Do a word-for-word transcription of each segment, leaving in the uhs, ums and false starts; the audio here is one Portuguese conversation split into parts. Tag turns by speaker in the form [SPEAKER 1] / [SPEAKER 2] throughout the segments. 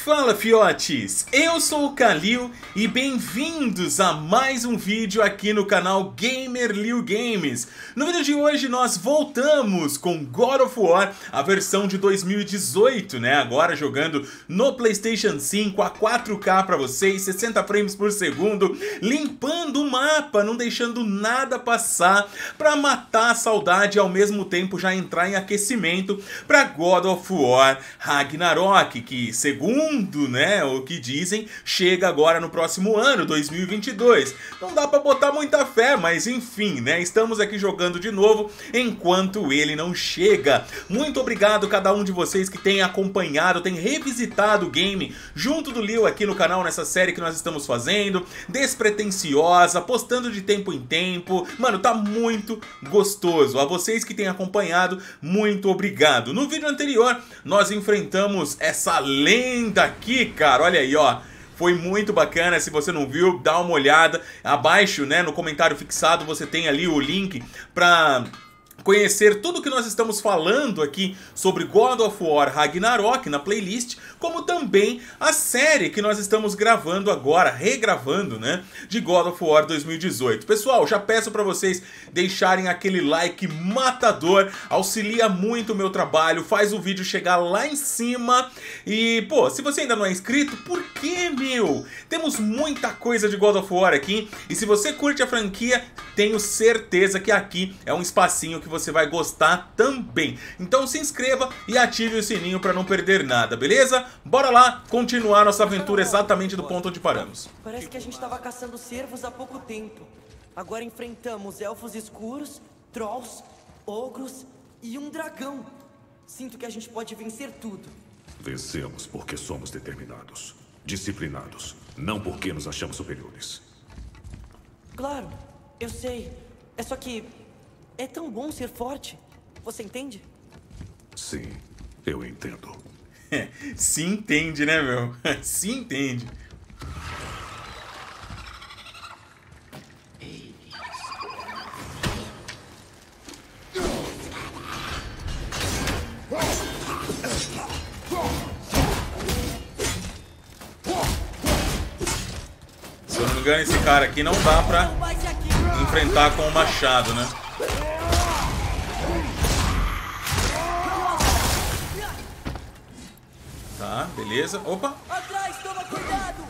[SPEAKER 1] Fala fiotes, eu sou o Kalil e bem-vindos a mais um vídeo aqui no canal GamerLil Games. No vídeo de hoje nós voltamos com God of War, a versão de dois mil e dezoito, né? Agora jogando no PlayStation cinco a quatro K pra vocês, sessenta frames por segundo, limpando o mapa, não deixando nada passar, pra matar a saudade e ao mesmo tempo já entrar em aquecimento pra God of War Ragnarok, que segundo né, o que dizem, chega agora no próximo ano, dois mil e vinte e dois. Não dá pra botar muita fé, mas enfim, né, estamos aqui jogando de novo enquanto ele não chega. Muito obrigado a cada um de vocês que tem acompanhado, tem revisitado o game junto do Lil aqui no canal, nessa série que nós estamos fazendo, despretensiosa, postando de tempo em tempo. Mano, tá muito gostoso. A vocês que têm acompanhado, muito obrigado. No vídeo anterior, nós enfrentamos essa lenda aqui, cara, olha aí, ó. Foi muito bacana, se você não viu, dá uma olhada. Abaixo, né, no comentário fixado, você tem ali o link pra conhecer tudo que nós estamos falando aqui sobre God of War Ragnarok na playlist, como também a série que nós estamos gravando agora, regravando, né, de God of War dois mil e dezoito. Pessoal, já peço para vocês deixarem aquele like matador, auxilia muito o meu trabalho, faz o vídeo chegar lá em cima. E, pô, se você ainda não é inscrito, por que, meu? Temos muita coisa de God of War aqui, e se você curte a franquia, tenho certeza que aqui é um espacinho que você vai gostar também. Então se inscreva e ative o sininho para não perder nada, beleza? Bora lá continuar nossa aventura exatamente do ponto onde paramos.
[SPEAKER 2] Parece que a gente estava caçando cervos há pouco tempo. Agora enfrentamos elfos escuros, trolls, ogros e um dragão. Sinto que a gente pode vencer tudo.
[SPEAKER 3] Vencemos porque somos determinados, disciplinados, não porque nos achamos superiores.
[SPEAKER 2] Claro, eu sei. É só que é tão bom ser forte. Você entende?
[SPEAKER 3] Sim, eu entendo.
[SPEAKER 1] Se entende, né, meu? Se entende. Se eu não me engano, esse cara aqui não dá pra enfrentar com o machado, né? Tá, beleza. Opa!
[SPEAKER 2] Atrás, toma cuidado!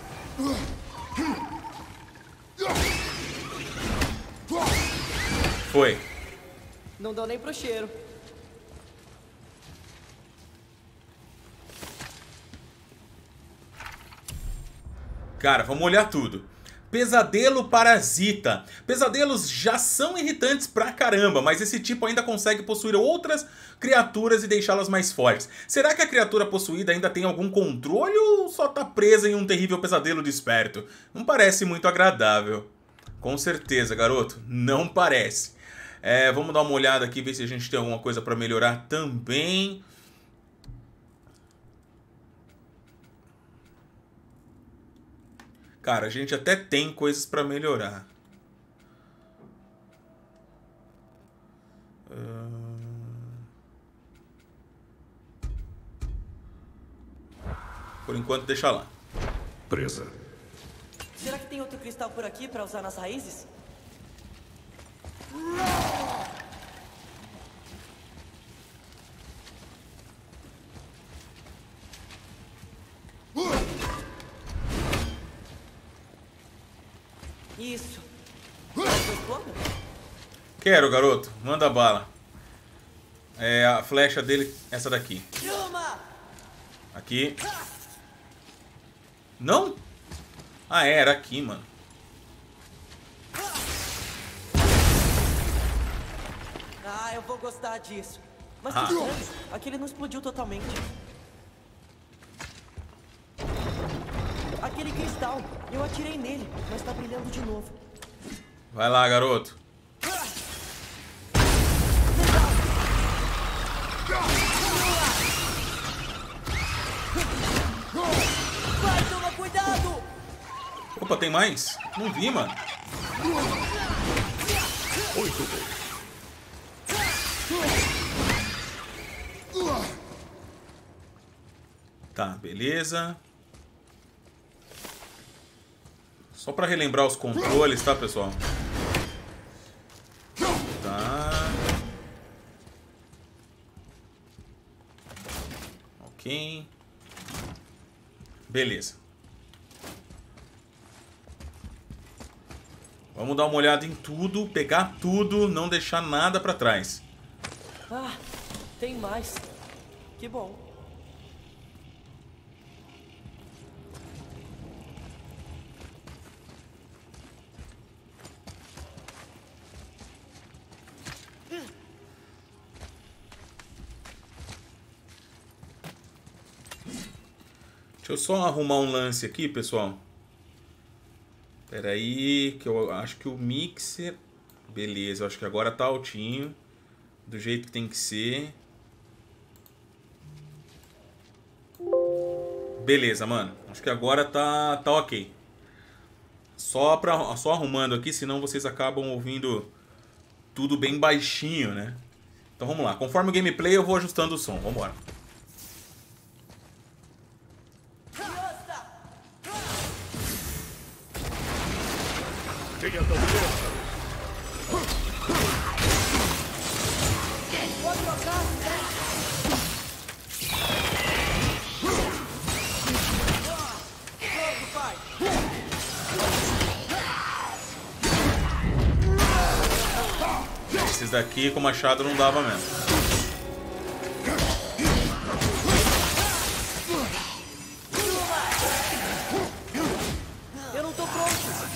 [SPEAKER 1] Foi.
[SPEAKER 2] Não deu nem pro cheiro.
[SPEAKER 1] Cara, vamos olhar tudo. Pesadelo parasita. Pesadelos já são irritantes pra caramba, mas esse tipo ainda consegue possuir outras criaturas e deixá-las mais fortes. Será que a criatura possuída ainda tem algum controle ou só tá presa em um terrível pesadelo desperto? Não parece muito agradável. Com certeza, garoto, não parece. É, vamos dar uma olhada aqui, ver se a gente tem alguma coisa pra melhorar também. Cara, a gente até tem coisas pra melhorar. Por enquanto, deixa lá.
[SPEAKER 3] Presa.
[SPEAKER 2] Será que tem outro cristal por aqui pra usar nas raízes? Isso.
[SPEAKER 1] Quero, garoto. Manda bala. É a flecha dele, essa daqui. Aqui. Não? Ah, é, era aqui, mano.
[SPEAKER 2] Ah, eu vou gostar disso. Mas
[SPEAKER 1] Ah.
[SPEAKER 2] que estranho. Aquele não explodiu totalmente. Aquele cristal, eu atirei nele, mas tá brilhando de novo.
[SPEAKER 1] Vai lá, garoto.
[SPEAKER 2] Vai, toma cuidado!
[SPEAKER 1] Opa, tem mais? Não vi, mano.
[SPEAKER 3] Oito.
[SPEAKER 1] Tá, beleza. Só pra relembrar os controles, tá, pessoal? Tá. Ok. Beleza. Vamos dar uma olhada em tudo, pegar tudo, não deixar nada pra trás.
[SPEAKER 2] Ah, tem mais. Que bom.
[SPEAKER 1] Deixa eu só arrumar um lance aqui, pessoal. Espera aí, que eu acho que o mixer... Beleza, eu acho que agora tá altinho. Do jeito que tem que ser. Beleza, mano. Acho que agora tá, tá ok. Só, pra, só arrumando aqui, senão vocês acabam ouvindo tudo bem baixinho, né? Então vamos lá. Conforme o gameplay eu vou ajustando o som. Vambora.
[SPEAKER 3] Tenha calma.
[SPEAKER 1] Esses daqui com machado não dava mesmo.
[SPEAKER 2] Eu não tô pronto.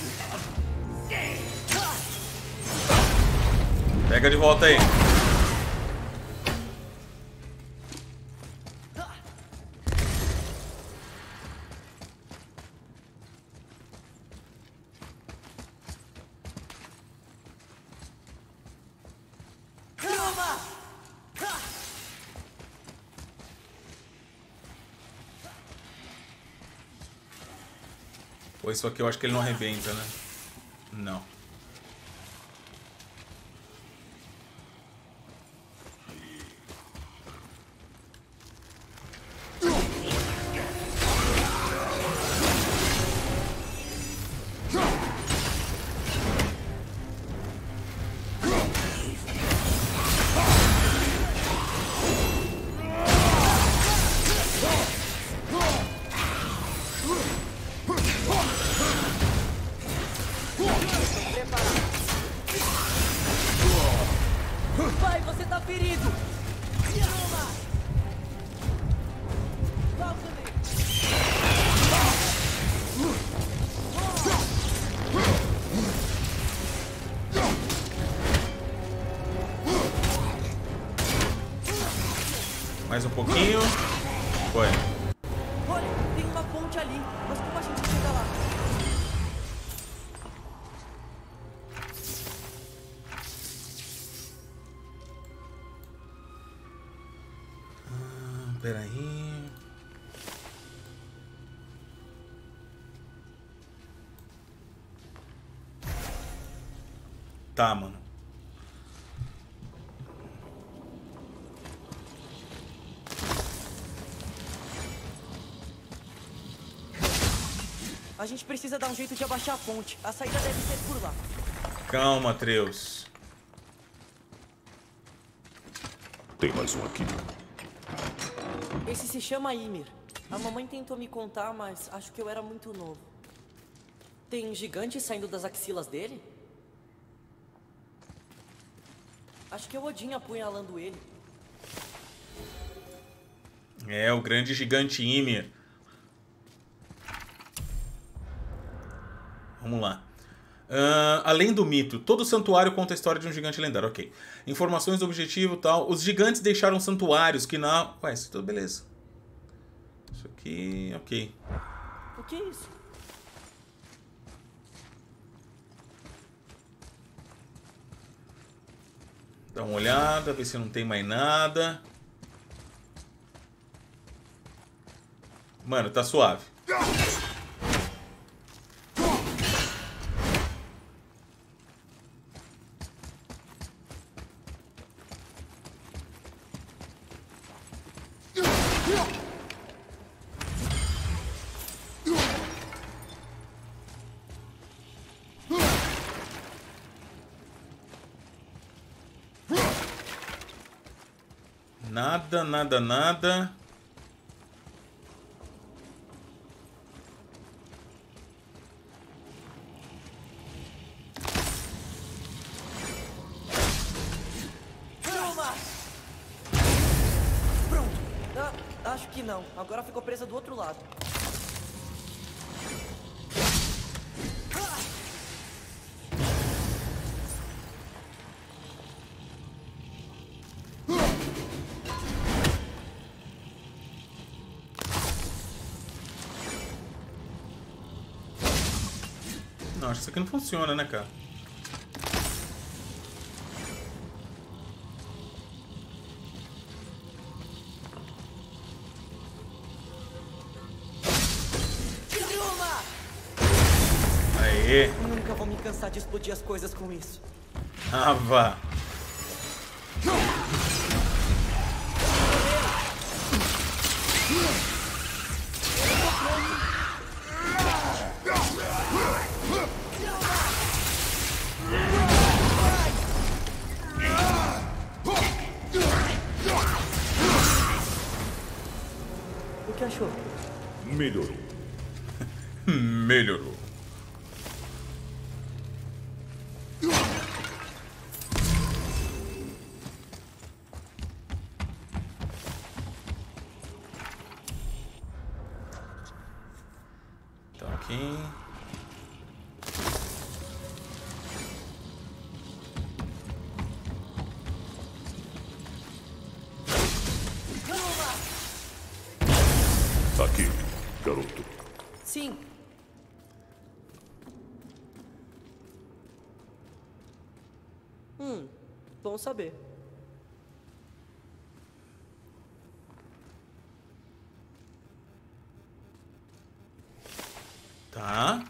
[SPEAKER 1] Pega de volta aí. Pô, isso aqui eu acho que ele não arrebenta, né? Não.
[SPEAKER 2] Vai, você tá ferido.
[SPEAKER 1] Mais um pouquinho. Foi.
[SPEAKER 2] Olha, tem uma ponte ali. Mas como a gente chega lá?
[SPEAKER 1] Ah, peraí. Tá, mano.
[SPEAKER 2] A gente precisa dar um jeito de abaixar a ponte. A saída deve ser por lá.
[SPEAKER 1] Calma, Atreus.
[SPEAKER 3] Tem mais um aqui.
[SPEAKER 2] Esse se chama Ymir. A mamãe tentou me contar, mas acho que eu era muito novo. Tem gigantes saindo das axilas dele? Acho que é o Odin apunhalando ele.
[SPEAKER 1] É, o grande gigante Ymir. Vamos lá. Uh, além do mito, todo santuário conta a história de um gigante lendário. Ok. Informações do objetivo e tal. Os gigantes deixaram santuários que na... Ué, isso tudo beleza. Isso aqui... Ok.
[SPEAKER 2] O que é isso?
[SPEAKER 1] Dá uma olhada, ver se não tem mais nada. Mano, tá suave. Nada, nada, nada.
[SPEAKER 2] Pronto. Ah, acho que não. Agora ficou presa do outro lado.
[SPEAKER 1] Não, acho que isso aqui não funciona, né, cara? Aê!
[SPEAKER 2] Nunca vou me cansar de explodir as coisas com isso.
[SPEAKER 1] Ah, vá!
[SPEAKER 2] O que achou?
[SPEAKER 3] Melhorou.
[SPEAKER 1] Melhorou. Tá aqui.
[SPEAKER 3] Aqui, garoto.
[SPEAKER 2] Sim. Hum, bom saber.
[SPEAKER 1] Tá.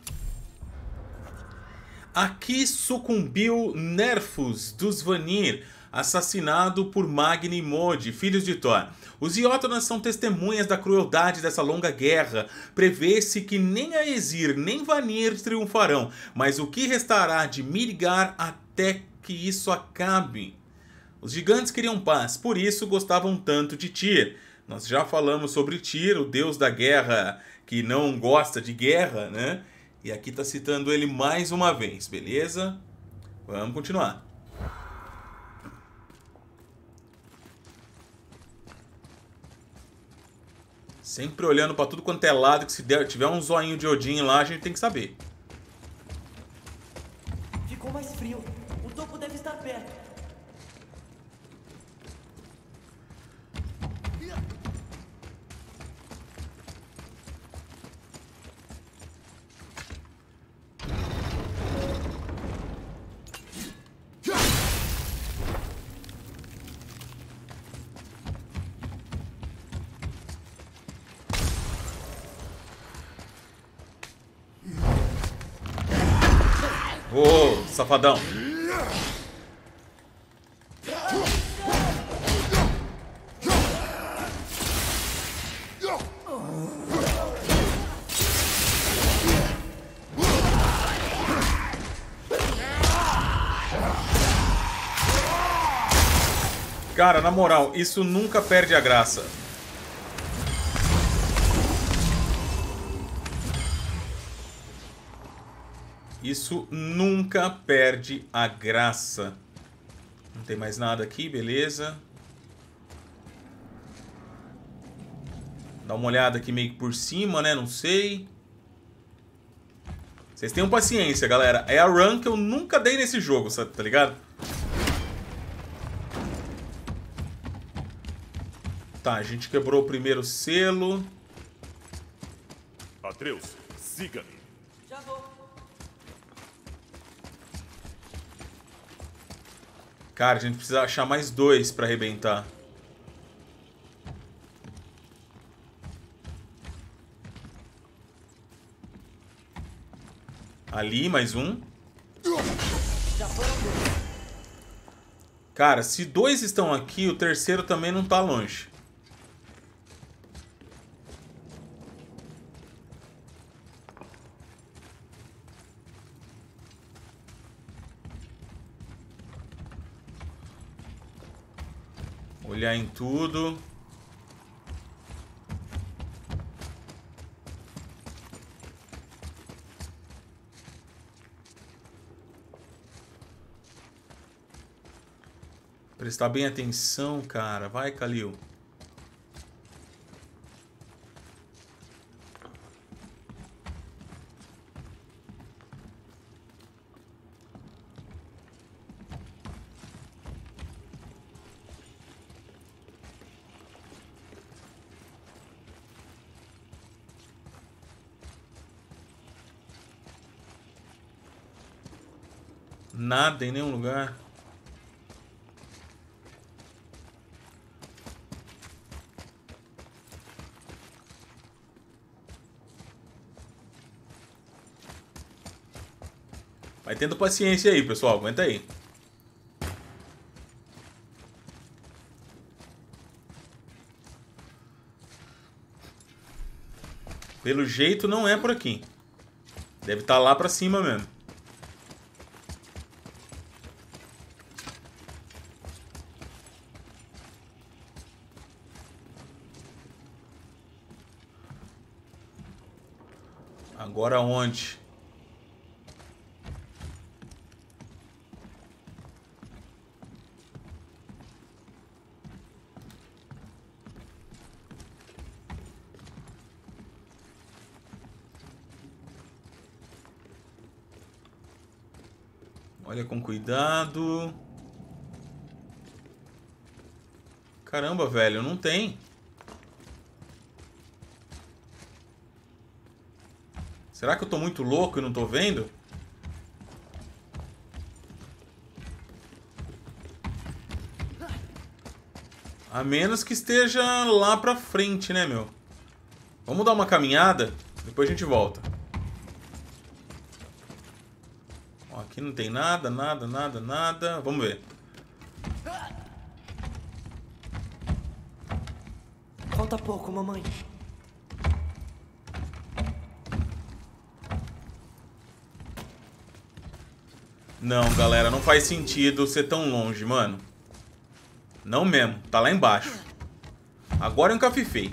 [SPEAKER 1] Aqui sucumbiu Nerfus dos Vanir, assassinado por Magni e Mod, filhos de Thor. Os Iotunas são testemunhas da crueldade dessa longa guerra. Prevê-se que nem Aesir nem Vanir triunfarão, mas o que restará de Midgar até que isso acabe? Os gigantes queriam paz, por isso gostavam tanto de Tyr. Nós já falamos sobre Tyr, o deus da guerra que não gosta de guerra, né? E aqui tá citando ele mais uma vez, beleza? Vamos continuar. Sempre olhando pra tudo quanto é lado, que se der, tiver um zoinho de Odin lá, a gente tem que saber.
[SPEAKER 2] Ficou mais frio. O topo deve estar perto.
[SPEAKER 1] Ô, safadão. Cara, na moral, isso nunca perde a graça. Isso nunca perde a graça. Não tem mais nada aqui, beleza. Dá uma olhada aqui meio que por cima, né? Não sei. Vocês tenham paciência, galera. É a run que eu nunca dei nesse jogo, sabe? Tá ligado? Tá, a gente quebrou o primeiro selo.
[SPEAKER 3] Atreus, siga-me.
[SPEAKER 2] Já vou.
[SPEAKER 1] Cara, a gente precisa achar mais dois pra arrebentar. Ali, mais um.
[SPEAKER 2] Já foram dois.
[SPEAKER 1] Cara, se dois estão aqui, o terceiro também não tá longe. Olhar em tudo. Prestar bem atenção, cara. Vai, Kalil. Nada em nenhum lugar. Vai tendo paciência aí, pessoal. Aguenta aí. Pelo jeito não é por aqui. Deve estar lá pra cima mesmo. Agora onde? Olha com cuidado. Caramba, velho, não tem. Será que eu tô muito louco e não tô vendo? A menos que esteja lá pra frente, né, meu? Vamos dar uma caminhada, depois a gente volta. Ó, aqui não tem nada, nada, nada, nada. Vamos ver.
[SPEAKER 2] Falta pouco, mamãe.
[SPEAKER 1] Não, galera, não faz sentido ser tão longe, mano. Não mesmo, tá lá embaixo. Agora eu encafifei.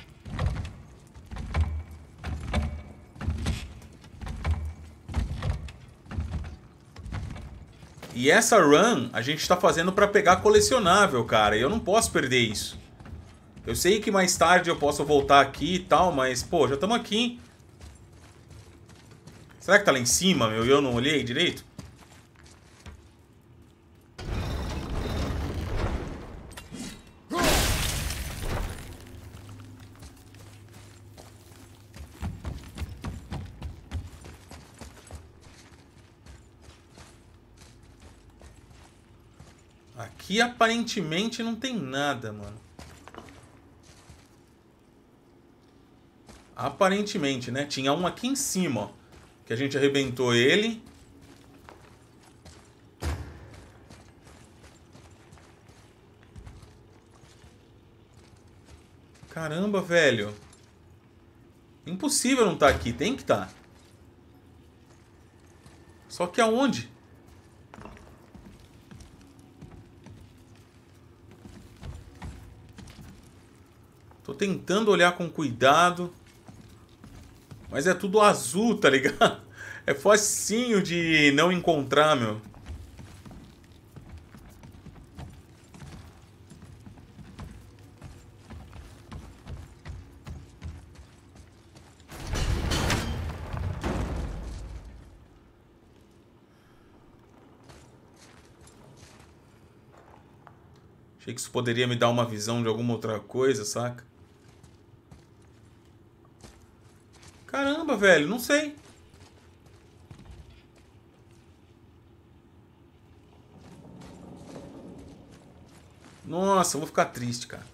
[SPEAKER 1] E essa run a gente tá fazendo pra pegar colecionável, cara. E eu não posso perder isso. Eu sei que mais tarde eu posso voltar aqui e tal, mas, pô, já estamos aqui. Será que tá lá em cima, meu? E eu não olhei direito? Aqui aparentemente não tem nada, mano. Aparentemente, né? Tinha um aqui em cima, ó. Que a gente arrebentou ele. Caramba, velho. Impossível não estar aqui. Tem que estar. Só que aonde? Tô tentando olhar com cuidado. Mas é tudo azul, tá ligado? É facinho de não encontrar, meu. Achei que isso poderia me dar uma visão de alguma outra coisa, saca? Caramba, velho, não sei. Nossa, eu vou ficar triste, cara.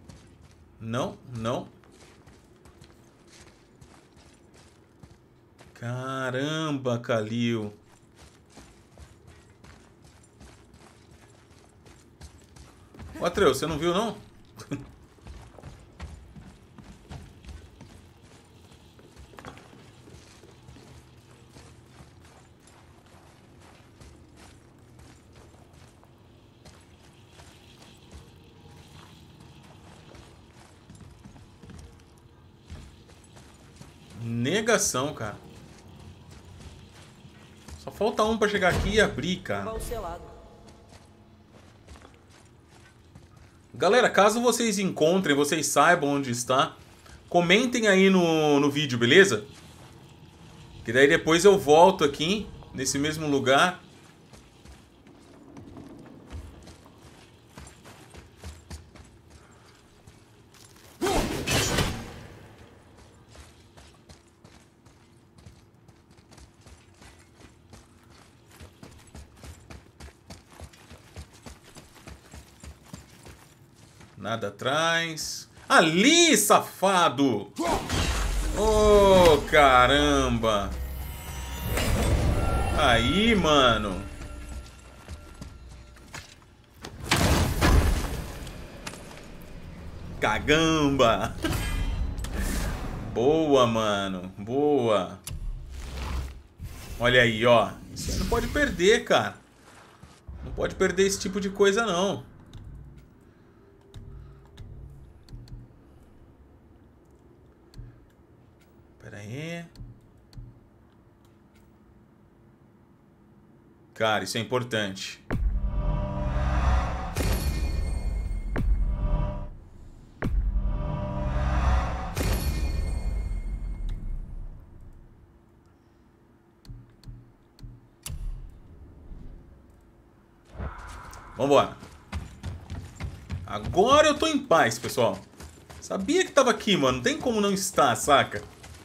[SPEAKER 1] Não, não. Caramba, Kalil. Ô, Atreus, você não viu, não? Negação, cara. Só falta um pra chegar aqui e abrir, cara. Galera, caso vocês encontrem, vocês saibam onde está, comentem aí no, no vídeo, beleza? Que daí depois eu volto aqui, nesse mesmo lugar. Nada atrás. Ali, safado! Oh, caramba! Aí, mano! Cagamba! Boa, mano! Boa! Olha aí, ó! Você não pode perder, cara! Não pode perder esse tipo de coisa, não! Pera aí. Cara, isso é importante. Vambora. Agora eu tô em paz, pessoal. Sabia que tava aqui, mano. Não tem como não estar, saca?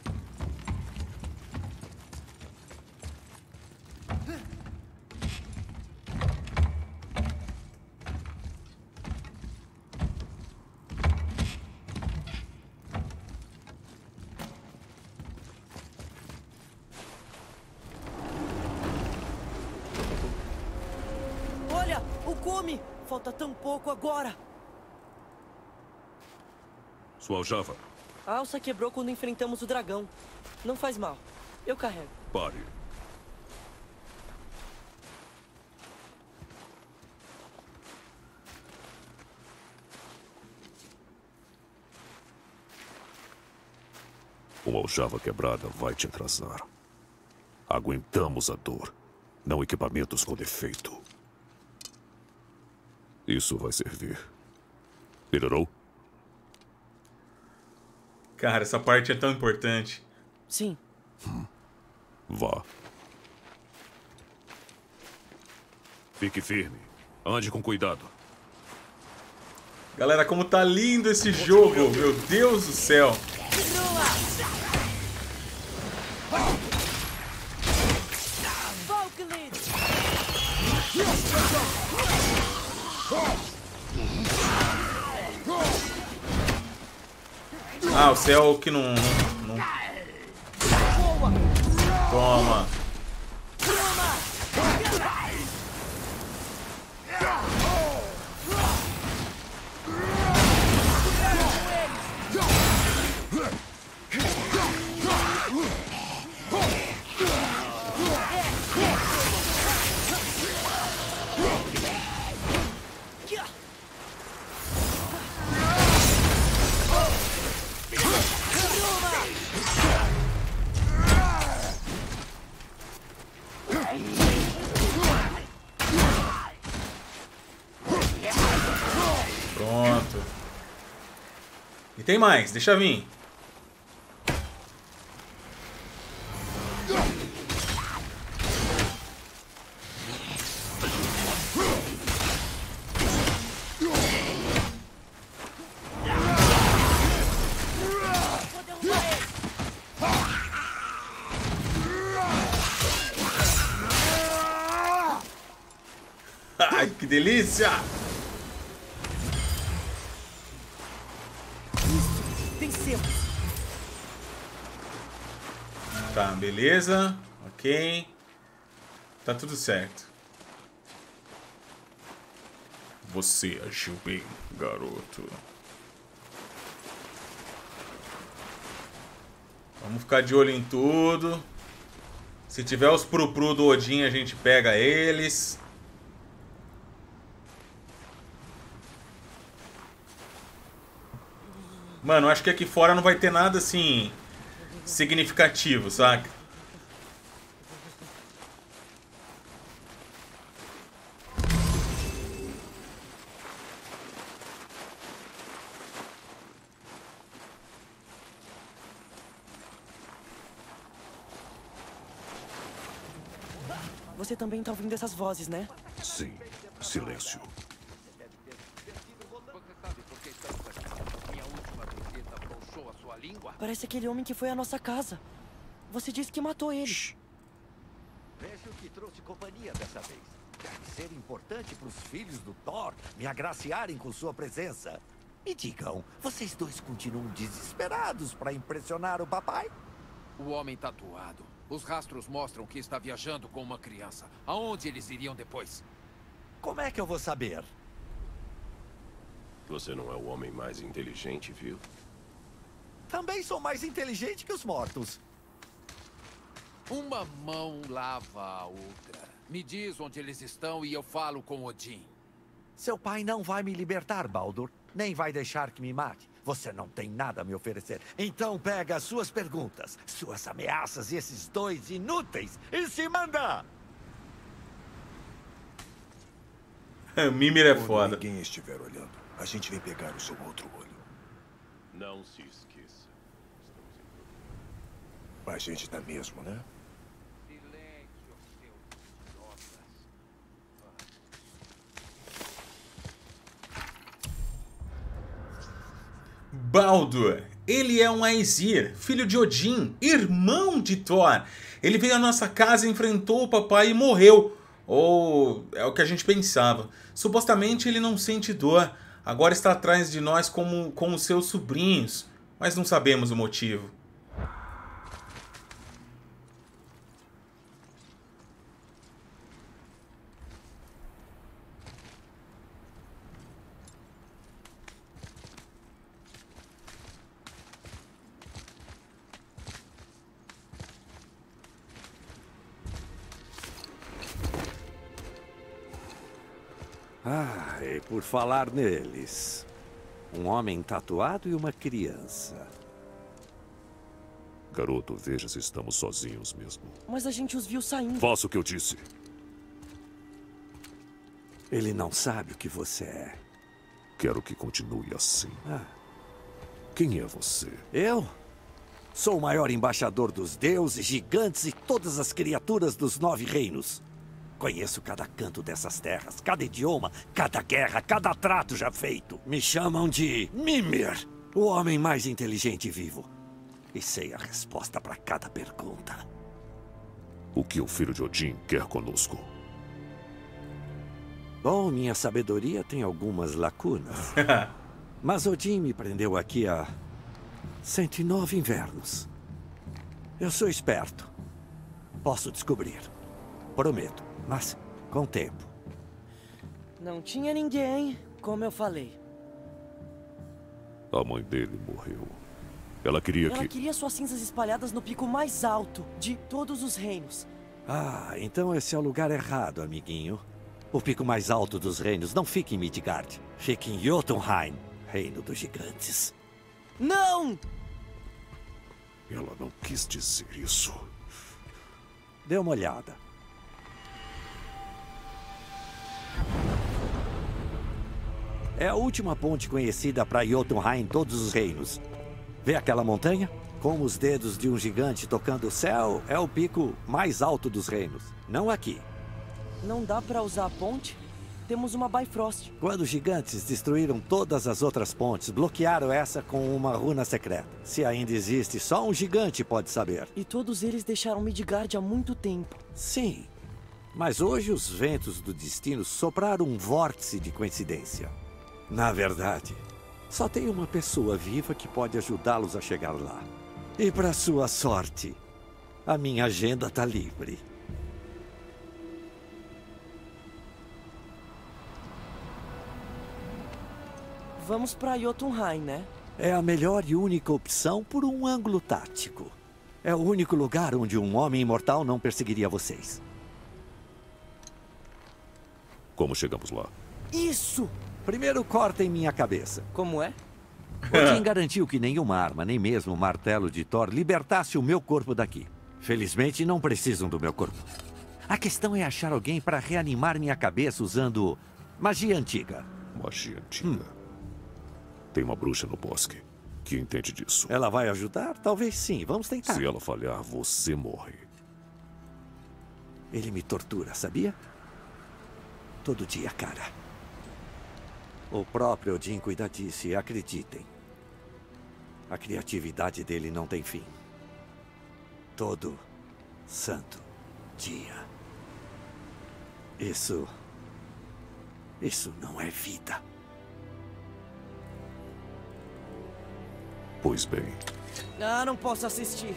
[SPEAKER 2] Falta tão pouco agora.
[SPEAKER 3] Sua aljava.
[SPEAKER 2] A alça quebrou quando enfrentamos o dragão. Não faz mal. Eu carrego.
[SPEAKER 3] Pare. Uma aljava quebrada vai te atrasar. Aguentamos a dor, não equipamentos com defeito. Isso vai servir. Melhorou?
[SPEAKER 1] Cara, essa parte é tão importante.
[SPEAKER 2] Sim.
[SPEAKER 3] Hum. Vá. Fique firme. Ande com cuidado.
[SPEAKER 1] Galera, como tá lindo esse jogo. Meu Deus do céu. Ah, o céu que não... não, não... Toma. Pronto. E tem mais, deixa vir. Ai, que delícia!
[SPEAKER 2] Vencemos!
[SPEAKER 1] Tá, beleza. Ok. Tá tudo certo. Você agiu bem, garoto. Vamos ficar de olho em tudo. Se tiver os prupru do Odin, a gente pega eles. Mano, acho que aqui fora não vai ter nada assim significativo, saca?
[SPEAKER 2] Você também tá ouvindo essas vozes, né?
[SPEAKER 3] Sim, silêncio.
[SPEAKER 2] Parece aquele homem que foi à nossa casa. Você disse que matou ele.
[SPEAKER 3] Shhh.
[SPEAKER 4] Vejo que trouxe companhia dessa vez. Deve ser importante para os filhos do Thor me agraciarem com sua presença. Me digam, vocês dois continuam desesperados para impressionar o papai?
[SPEAKER 5] O homem tatuado. Os rastros mostram que está viajando com uma criança. Aonde eles iriam depois?
[SPEAKER 4] Como é que eu vou saber?
[SPEAKER 6] Você não é o homem mais inteligente, viu?
[SPEAKER 4] Também sou mais inteligente que os mortos.
[SPEAKER 5] Uma mão lava a outra. Me diz onde eles estão e eu falo com Odin.
[SPEAKER 4] Seu pai não vai me libertar, Baldur. Nem vai deixar que me mate. Você não tem nada a me oferecer. Então pega as suas perguntas, suas ameaças e esses dois inúteis e se manda!
[SPEAKER 1] Mimir é
[SPEAKER 7] Quando
[SPEAKER 1] foda.
[SPEAKER 7] ninguém estiver olhando, a gente vem pegar o seu outro olho.
[SPEAKER 6] Não se esqueça.
[SPEAKER 7] A gente tá mesmo, né?
[SPEAKER 5] Silêncio, seus idiotas.
[SPEAKER 1] Baldur, ele é um Aesir, filho de Odin, irmão de Thor. Ele veio à nossa casa, enfrentou o papai e morreu. Ou é o que a gente pensava. Supostamente ele não sente dor. Agora está atrás de nós como, como seus sobrinhos. Mas não sabemos o motivo.
[SPEAKER 4] Ah, e por falar neles, um homem tatuado e uma criança.
[SPEAKER 3] Garoto, veja se estamos sozinhos mesmo.
[SPEAKER 2] Mas a gente os viu saindo.
[SPEAKER 3] Faça o que eu disse.
[SPEAKER 4] Ele não sabe o que você é.
[SPEAKER 3] Quero que continue assim.
[SPEAKER 4] Ah.
[SPEAKER 3] Quem é você?
[SPEAKER 4] Eu? Sou o maior embaixador dos deuses, gigantes e todas as criaturas dos nove reinos. Conheço cada canto dessas terras, cada idioma, cada guerra, cada trato já feito. Me chamam de Mimir, o homem mais inteligente vivo. E sei a resposta para cada pergunta.
[SPEAKER 3] O que o filho de Odin quer conosco?
[SPEAKER 4] Bom, minha sabedoria tem algumas lacunas. Mas Odin me prendeu aqui há cento e nove invernos. Eu sou esperto. Posso descobrir. Prometo. Mas com tempo.
[SPEAKER 2] Não tinha ninguém, como eu falei.
[SPEAKER 3] A mãe dele morreu. Ela queria
[SPEAKER 2] Ela
[SPEAKER 3] que...
[SPEAKER 2] queria suas cinzas espalhadas no pico mais alto de todos os reinos.
[SPEAKER 4] Ah, então esse é o lugar errado, amiguinho. O pico mais alto dos reinos não fica em Midgard. Fica em Jotunheim, reino dos gigantes.
[SPEAKER 2] Não!
[SPEAKER 3] Ela não quis dizer isso.
[SPEAKER 4] Dê uma olhada. É a última ponte conhecida para Jotunheim em todos os reinos. Vê aquela montanha? Como os dedos de um gigante tocando o céu, é o pico mais alto dos reinos. Não aqui.
[SPEAKER 2] Não dá pra usar a ponte? Temos uma Bifrost.
[SPEAKER 4] Quando os gigantes destruíram todas as outras pontes, bloquearam essa com uma runa secreta. Se ainda existe, só um gigante pode saber.
[SPEAKER 2] E todos eles deixaram Midgard há muito tempo.
[SPEAKER 4] Sim. Mas hoje os ventos do destino sopraram um vórtice de coincidência. Na verdade, só tem uma pessoa viva que pode ajudá-los a chegar lá. E para sua sorte, A minha agenda tá livre.
[SPEAKER 2] Vamos pra Jotunheim, né?
[SPEAKER 4] É a melhor e única opção por um ângulo tático. É o único lugar onde um homem imortal não perseguiria vocês.
[SPEAKER 3] Como chegamos lá?
[SPEAKER 2] Isso!
[SPEAKER 4] Primeiro cortem minha cabeça.
[SPEAKER 2] Como é?
[SPEAKER 4] Odin garantiu que nenhuma arma, nem mesmo o martelo de Thor, libertasse o meu corpo daqui. Felizmente, não precisam do meu corpo. A questão é achar alguém para reanimar minha cabeça usando magia antiga.
[SPEAKER 3] Magia antiga. Hum. Tem uma bruxa no bosque que entende disso.
[SPEAKER 4] Ela vai ajudar? Talvez sim. Vamos tentar.
[SPEAKER 3] Se ela falhar, você morre.
[SPEAKER 4] Ele me tortura, sabia? Todo dia, cara. O próprio Odin cuida disso e acreditem. A criatividade dele não tem fim. Todo santo dia. Isso... Isso não é vida.
[SPEAKER 3] Pois bem.
[SPEAKER 2] Ah, não posso assistir.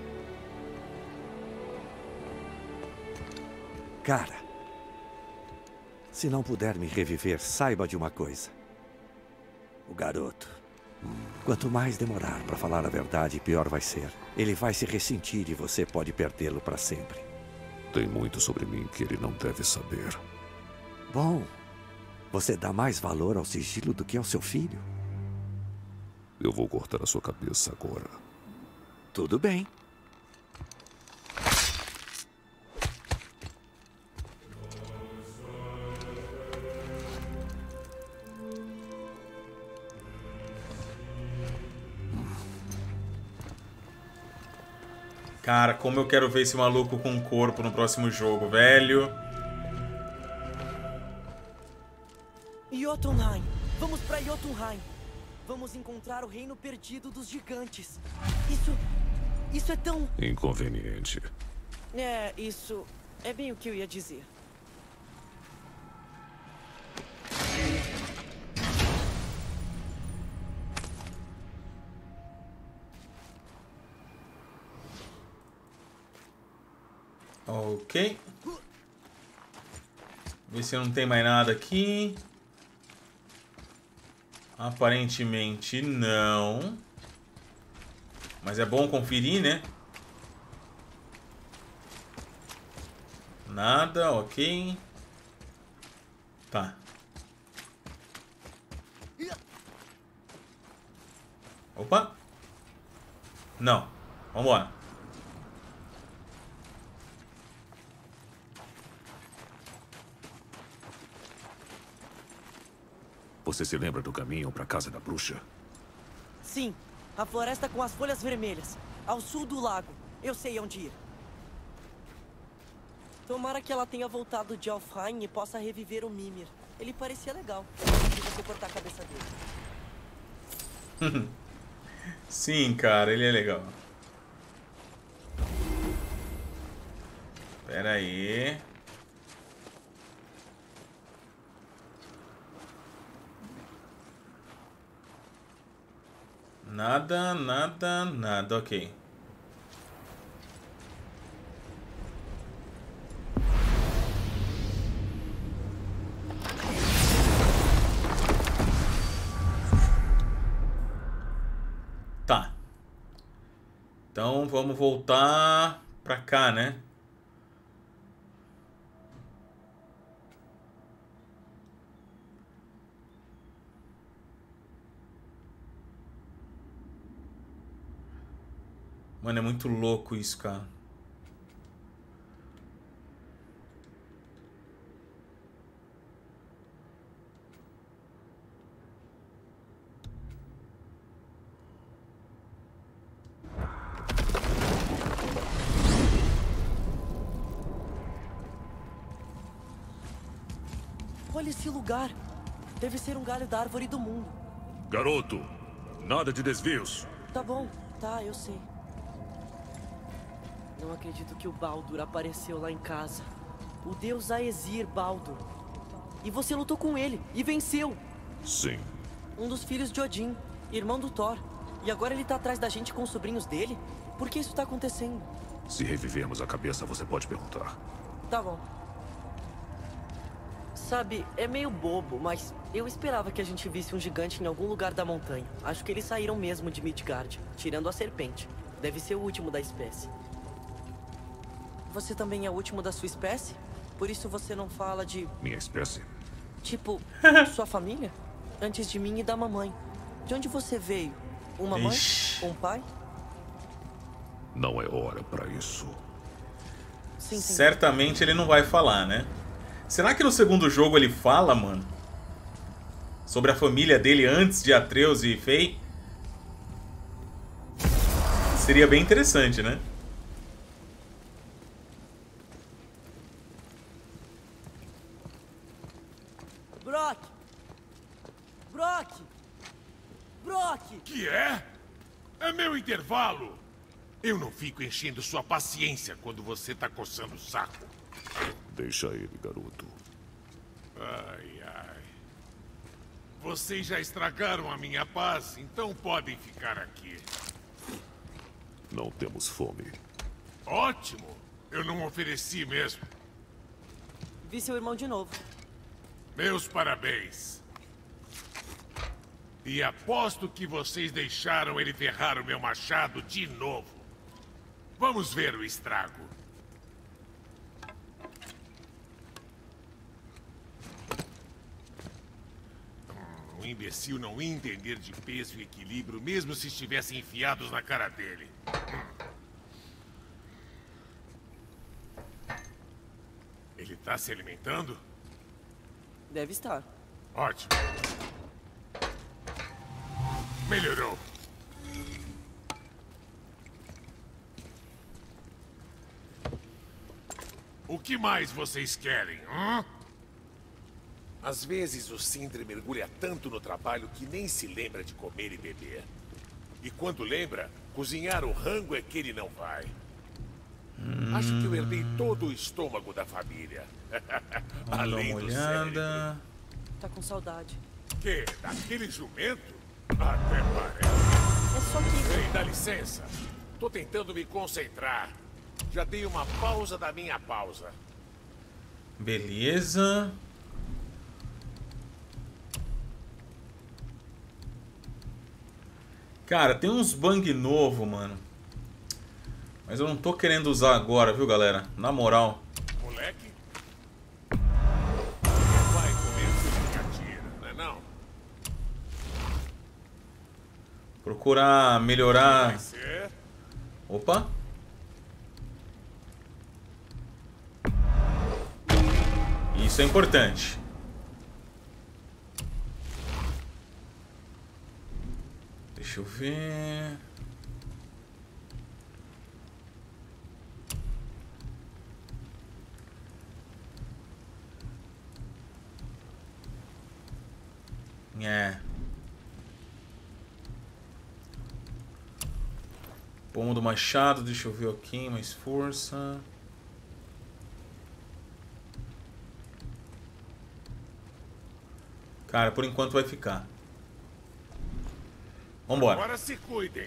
[SPEAKER 4] Cara, se não puder me reviver, saiba de uma coisa. O garoto. Quanto mais demorar para falar a verdade, pior vai ser. Ele vai se ressentir e você pode perdê-lo para sempre.
[SPEAKER 3] Tem muito sobre mim que ele não deve saber.
[SPEAKER 4] Bom, você dá mais valor ao sigilo do que ao seu filho?
[SPEAKER 3] Eu vou cortar a sua cabeça agora.
[SPEAKER 4] Tudo bem.
[SPEAKER 1] Cara, como eu quero ver esse maluco com corpo no próximo jogo, velho.
[SPEAKER 2] Jotunheim. Vamos pra Jotunheim. Vamos encontrar o reino perdido dos gigantes. Isso... Isso é tão...
[SPEAKER 3] Inconveniente.
[SPEAKER 2] É, isso... É bem o que eu ia dizer.
[SPEAKER 1] Ok. Ver se não tem mais nada aqui. Aparentemente não. Mas é bom conferir, né? Nada, ok. Tá. Opa. Não. Vambora.
[SPEAKER 3] Você se lembra do caminho para a casa da bruxa?
[SPEAKER 2] Sim. A floresta com as folhas vermelhas. Ao sul do lago. Eu sei onde ir. Tomara que ela tenha voltado de Alfheim e possa reviver o Mimir. Ele parecia legal. Se você cortar a cabeça dele.
[SPEAKER 1] Sim, cara, ele é legal. Pera aí. Nada, nada, nada, ok. Tá. Então vamos voltar pra cá, né? Mano, é muito louco isso, cara.
[SPEAKER 2] Olha esse lugar. Deve ser um galho da árvore do mundo.
[SPEAKER 3] Garoto, nada de desvios.
[SPEAKER 2] Tá bom, tá, eu sei. Não acredito que o Baldur apareceu lá em casa. O deus Aesir Baldur. E você lutou com ele e venceu.
[SPEAKER 3] Sim.
[SPEAKER 2] Um dos filhos de Odin, irmão do Thor. E agora ele tá atrás da gente com os sobrinhos dele? Por que isso tá acontecendo?
[SPEAKER 3] Se revivermos a cabeça, você pode perguntar.
[SPEAKER 2] Tá bom. Sabe, é meio bobo, mas eu esperava que a gente visse um gigante em algum lugar da montanha. Acho que eles saíram mesmo de Midgard, tirando a serpente. Deve ser o último da espécie. Você também é o último da sua espécie? Por isso você não fala de...
[SPEAKER 3] Minha espécie?
[SPEAKER 2] Tipo, sua família? Antes de mim e da mamãe. De onde você veio? Uma mãe?
[SPEAKER 1] Ixi.
[SPEAKER 2] Um pai?
[SPEAKER 3] Não é hora pra isso.
[SPEAKER 2] Sim, sim.
[SPEAKER 1] Certamente ele não vai falar, né? Será que no segundo jogo ele fala, mano? Sobre a família dele antes de Atreus e Fei? Seria bem interessante, né?
[SPEAKER 2] Brock! Brock! Brock!
[SPEAKER 8] Que é? É meu intervalo. Eu não fico enchendo sua paciência quando você tá coçando o saco.
[SPEAKER 3] Deixa ele, garoto.
[SPEAKER 8] Ai, ai. Vocês já estragaram a minha paz, então podem ficar aqui.
[SPEAKER 3] Não temos fome.
[SPEAKER 8] Ótimo! Eu não ofereci mesmo.
[SPEAKER 2] Vi seu irmão de novo.
[SPEAKER 8] Meus parabéns. E aposto que vocês deixaram ele ferrar o meu machado de novo. Vamos ver o estrago. Hum, o imbecil não ia entender de peso e equilíbrio, mesmo se estivessem enfiados na cara dele. Hum. Ele tá se alimentando?
[SPEAKER 2] Deve estar.
[SPEAKER 8] Ótimo. Melhorou. O que mais vocês querem, hã? Às vezes o Sindri mergulha tanto no trabalho que nem se lembra de comer e beber. E quando lembra, cozinhar o rango é que ele não vai. Hum. Acho que eu herdei todo o estômago da família. Além do cérebro.
[SPEAKER 2] Tá com saudade.
[SPEAKER 8] Que? Daquele jumento? Até parece.
[SPEAKER 2] É só que...
[SPEAKER 8] Ei, dá licença. Tô tentando me concentrar. Já dei uma pausa da minha pausa.
[SPEAKER 1] Beleza. Cara, tem uns bang novo, mano. Mas eu não tô querendo usar agora, viu, galera? Na moral.
[SPEAKER 8] Moleque? Vai comer sua tira, não é não?
[SPEAKER 1] Procurar melhorar...
[SPEAKER 8] Vai ser?
[SPEAKER 1] Opa. Isso é importante. Deixa eu ver... É. Pomo do machado, deixa eu ver aqui, mais força. Cara, por enquanto vai ficar. Vambora.
[SPEAKER 8] Agora se cuidem.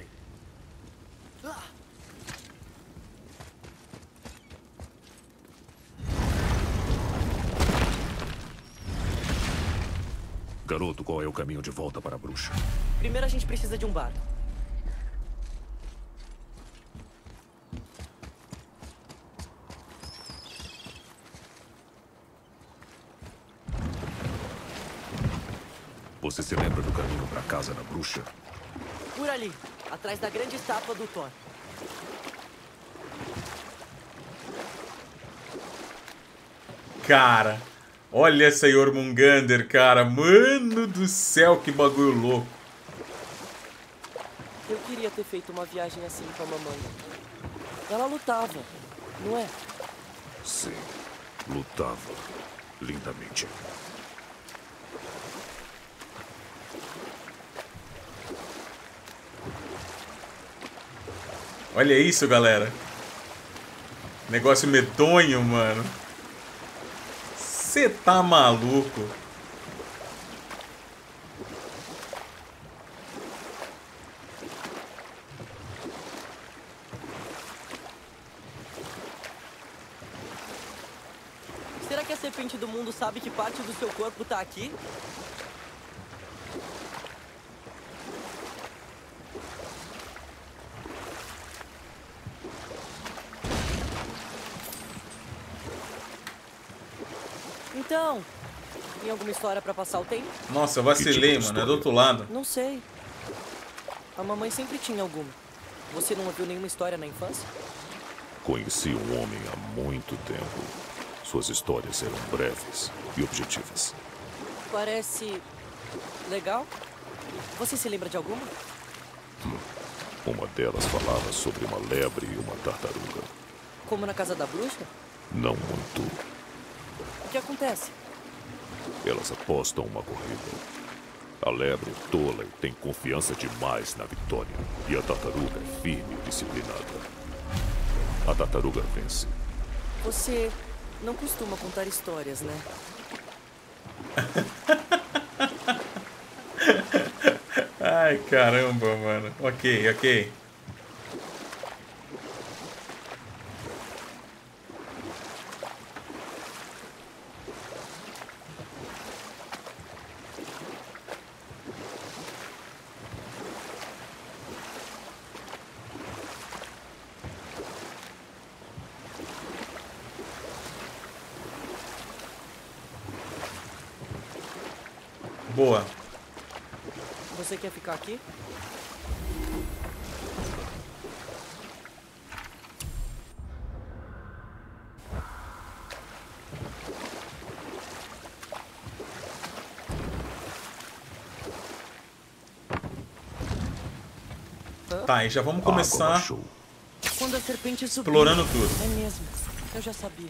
[SPEAKER 3] Garoto, qual é o caminho de volta para a bruxa?
[SPEAKER 2] Primeiro a gente precisa de um bar.
[SPEAKER 3] Você se lembra do caminho para casa da bruxa?
[SPEAKER 2] Por ali, atrás da grande estátua do Thor.
[SPEAKER 1] Cara, olha essa Jormungandr, cara. Mano do céu, que bagulho louco.
[SPEAKER 2] Eu queria ter feito uma viagem assim com a mamãe. Ela lutava, não é?
[SPEAKER 3] Sim, lutava lindamente.
[SPEAKER 1] Olha isso, galera. Negócio medonho, mano. Você tá maluco?
[SPEAKER 2] a serpente do mundo sabe que parte do seu corpo tá aqui? Então, tem alguma história pra passar o tempo?
[SPEAKER 1] Nossa, eu vacilei, mano. É do outro lado.
[SPEAKER 2] Não sei. A mamãe sempre tinha alguma. Você não ouviu nenhuma história na infância?
[SPEAKER 3] Conheci um homem há muito tempo. Suas histórias eram breves e objetivas.
[SPEAKER 2] Parece... legal. Você se lembra de alguma?
[SPEAKER 3] Uma delas falava sobre uma lebre e uma tartaruga.
[SPEAKER 2] Como na casa da bruxa?
[SPEAKER 3] Não muito.
[SPEAKER 2] O que acontece?
[SPEAKER 3] Elas apostam uma corrida. A lebre é tola e tem confiança demais na vitória. E a tartaruga é firme e disciplinada. A tartaruga vence.
[SPEAKER 2] Você não costuma contar histórias, né?
[SPEAKER 1] Ai, caramba, mano. Ok, ok. Boa.
[SPEAKER 2] Você quer ficar aqui?
[SPEAKER 1] Tá, e já vamos começar
[SPEAKER 2] Quando a serpente subiu.
[SPEAKER 1] explorando tudo.
[SPEAKER 2] É mesmo. Eu já sabia.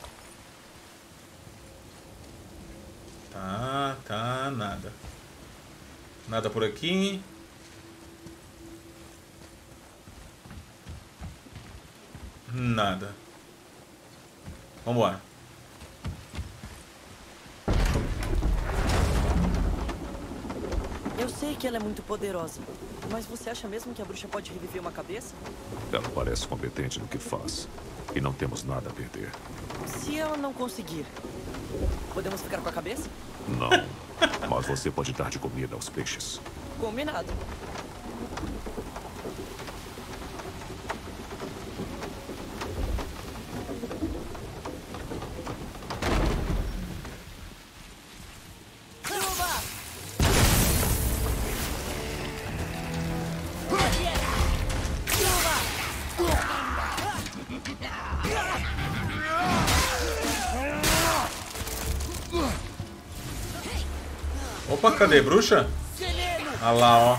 [SPEAKER 1] Tá, tá, nada. Nada por aqui. Nada. Vambora.
[SPEAKER 2] Eu sei que ela é muito poderosa. Mas você acha mesmo que a bruxa pode reviver uma cabeça?
[SPEAKER 3] Ela parece competente no que faz. E não temos nada a perder.
[SPEAKER 2] Se ela não conseguir, podemos ficar com a cabeça?
[SPEAKER 3] Não. Mas você pode dar de comida aos peixes.
[SPEAKER 2] Combinado.
[SPEAKER 1] Opa, cadê? Bruxa? Ah lá, ó.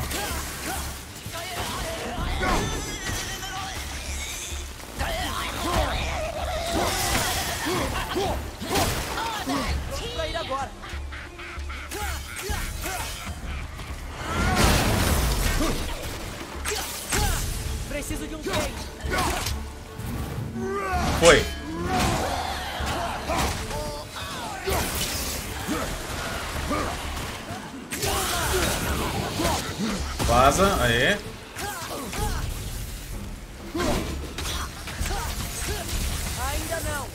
[SPEAKER 2] Vamos pra ir agora. Preciso de um trem.
[SPEAKER 1] Foi. Vaza, aê.
[SPEAKER 2] Ainda não.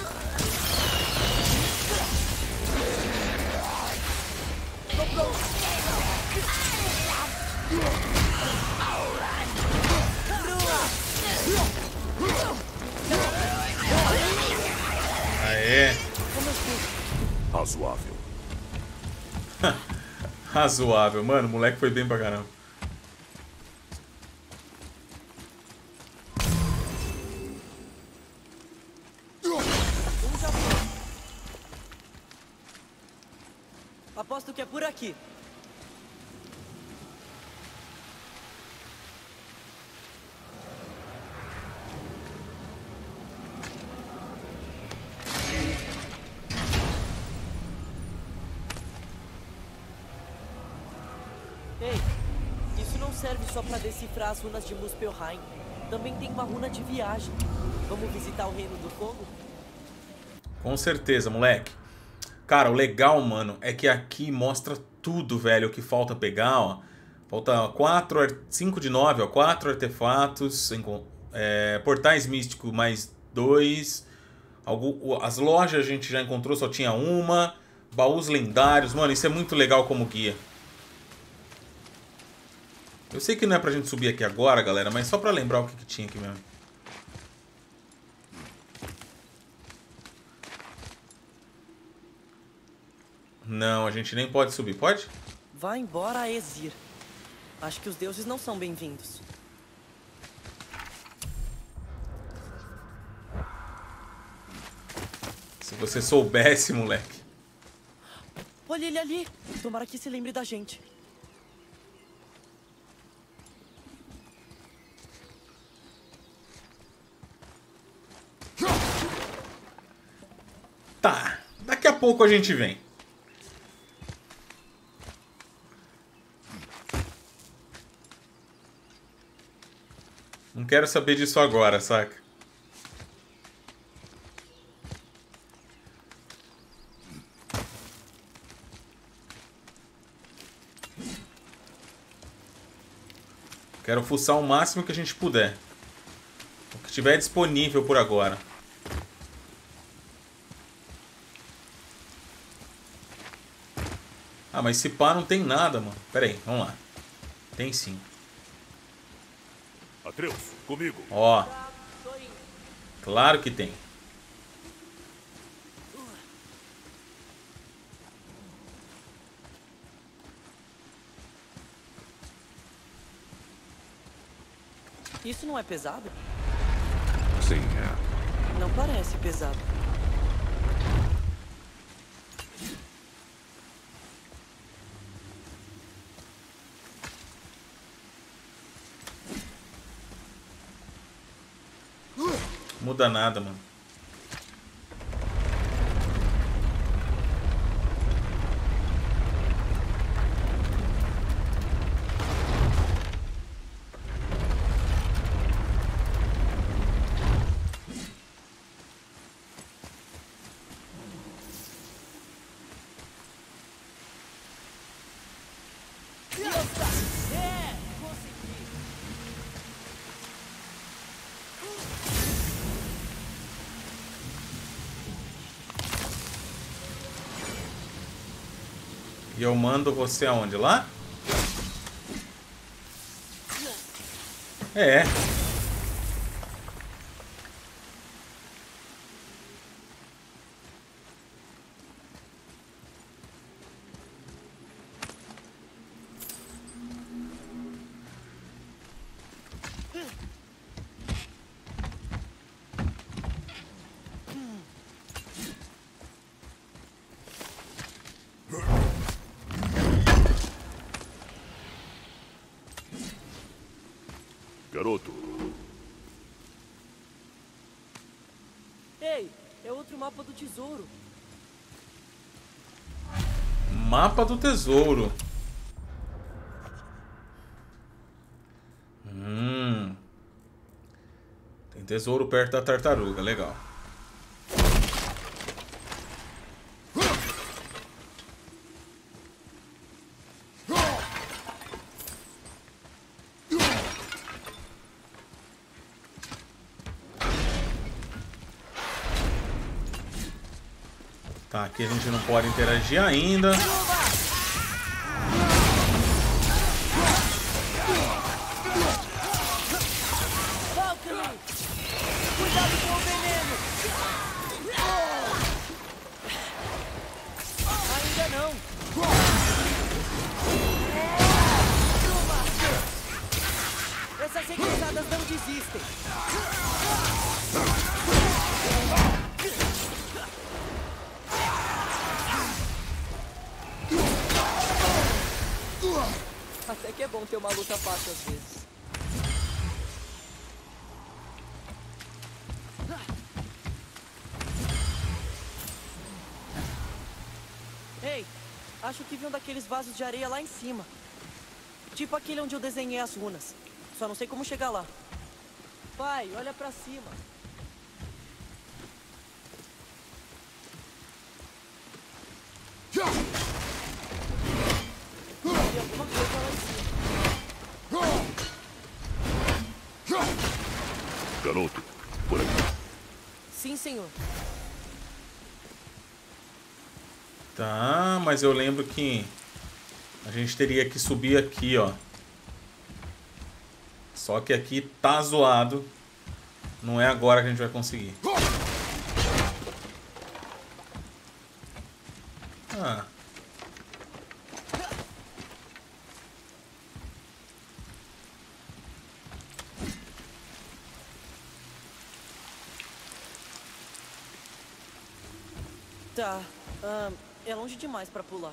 [SPEAKER 2] Tô pronto.
[SPEAKER 1] Aê.
[SPEAKER 3] Razoável.
[SPEAKER 1] Razoável. Mano, o moleque foi bem pra caramba.
[SPEAKER 2] Aposto que é por aqui. Ei, isso não serve só pra decifrar as runas de Muspelheim. Também tem uma runa de viagem. Vamos visitar o Reino do Fogo?
[SPEAKER 1] Com certeza, moleque. Cara, o legal, mano, é que aqui mostra tudo, velho, o que falta pegar, ó. Falta quatro, cinco de nove, ó. quatro artefatos, é, portais místicos mais dois, Algo, as lojas a gente já encontrou, só tinha uma. Baús lendários. Mano, isso é muito legal como guia. Eu sei que não é pra gente subir aqui agora, galera, mas só pra lembrar o que, que tinha aqui mesmo. Não, a gente nem pode subir, pode?
[SPEAKER 2] Vá embora, Aesir. Acho que os deuses não são bem-vindos.
[SPEAKER 1] Se você soubesse, moleque.
[SPEAKER 2] Olha ele ali. Tomara que se lembre da gente.
[SPEAKER 1] Tá, daqui a pouco a gente vem. Não quero saber disso agora, saca? Quero fuçar o máximo que a gente puder. O que tiver disponível por agora. Ah, mas se pá não tem nada, mano. Pera aí, vamos lá. Tem sim.
[SPEAKER 3] Atreus, comigo.
[SPEAKER 1] Ó. Claro que tem.
[SPEAKER 2] Isso não é pesado?
[SPEAKER 3] Sim, é.
[SPEAKER 2] Não parece pesado.
[SPEAKER 1] Muda nada, mano. E eu mando você aonde? Lá? É.
[SPEAKER 3] Garoto.
[SPEAKER 2] Ei, é outro mapa do tesouro.
[SPEAKER 1] Mapa do tesouro. Hum. Tem tesouro perto da tartaruga, legal. Tá, aqui a gente não pode interagir ainda.
[SPEAKER 2] Valkyrie! Cuidado com o veneno! Ainda não! Essas requesadas não desistem! Até que é bom ter uma luta fácil às vezes. Ei, acho que vi um daqueles vasos de areia lá em cima. Tipo aquele onde eu desenhei as runas. Só não sei como chegar lá. Pai, olha pra cima. Tem alguma coisa lá em cima.
[SPEAKER 3] Garoto, por aqui.
[SPEAKER 2] Sim, senhor.
[SPEAKER 1] Tá, mas eu lembro que a gente teria que subir aqui, ó. Só que aqui tá zoado. Não é agora que a gente vai conseguir. Ah.
[SPEAKER 2] Tá. ahn, é longe demais pra pular.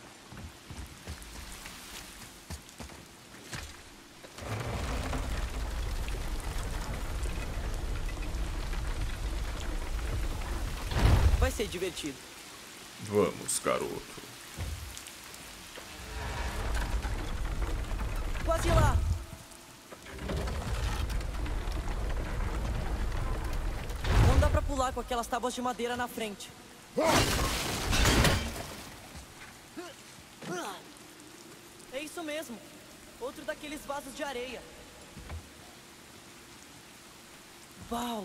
[SPEAKER 2] Vai ser divertido.
[SPEAKER 3] Vamos, garoto.
[SPEAKER 2] Quase lá. Não dá pra pular com aquelas tábuas de madeira na frente. É isso mesmo. Outro daqueles vasos de areia. Uau!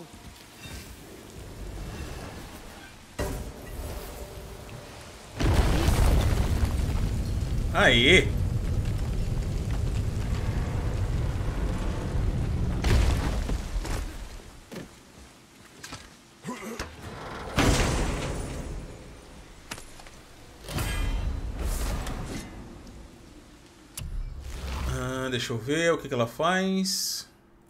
[SPEAKER 1] Aí. Ah, deixa eu ver o que que ela faz.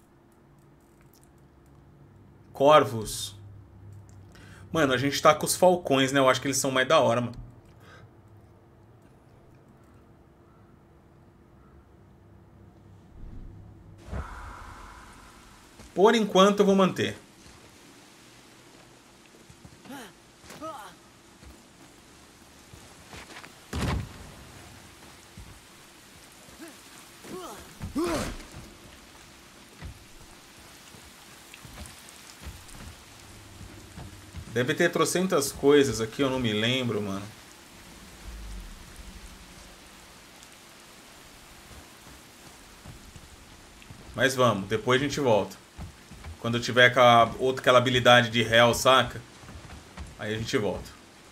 [SPEAKER 1] Corvos. Mano, a gente tá com os falcões, né? Eu acho que eles são mais da hora, mano. Por enquanto eu vou manter. Deve ter trocentas coisas aqui, eu não me lembro, mano. Mas vamos, depois a gente volta. Quando eu tiver aquela, outra, aquela habilidade de Hell, saca? Aí a gente volta.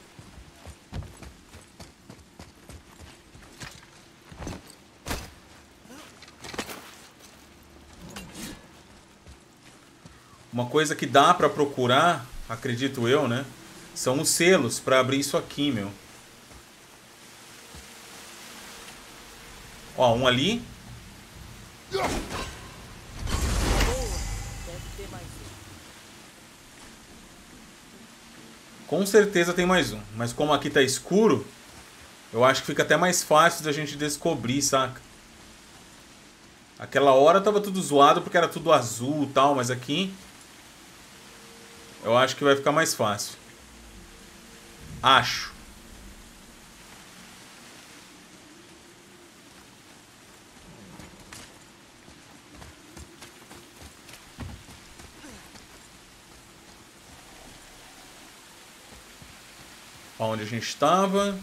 [SPEAKER 1] Uma coisa que dá pra procurar, acredito eu, né? São os selos pra abrir isso aqui, meu. Ó, um ali. Com certeza tem mais um. Mas como aqui tá escuro, eu acho que fica até mais fácil da gente descobrir, saca? Aquela hora tava tudo zoado porque era tudo azul e tal, mas aqui eu acho que vai ficar mais fácil. Acho. Onde a gente estava.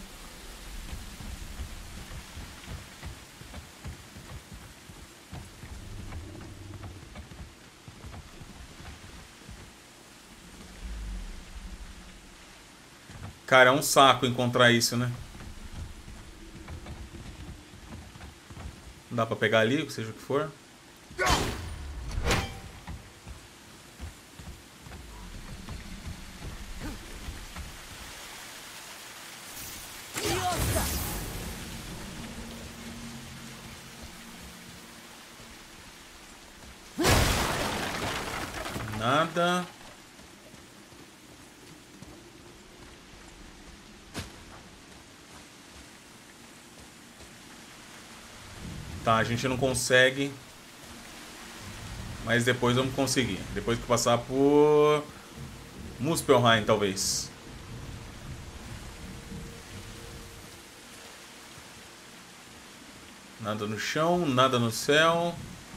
[SPEAKER 1] Cara, é um saco encontrar isso, né? Não dá pra pegar ali, seja o que for. Nada. Tá, a gente não consegue. Mas depois vamos conseguir. Depois que passar por Muspelheim, talvez. Nada no chão, nada no céu.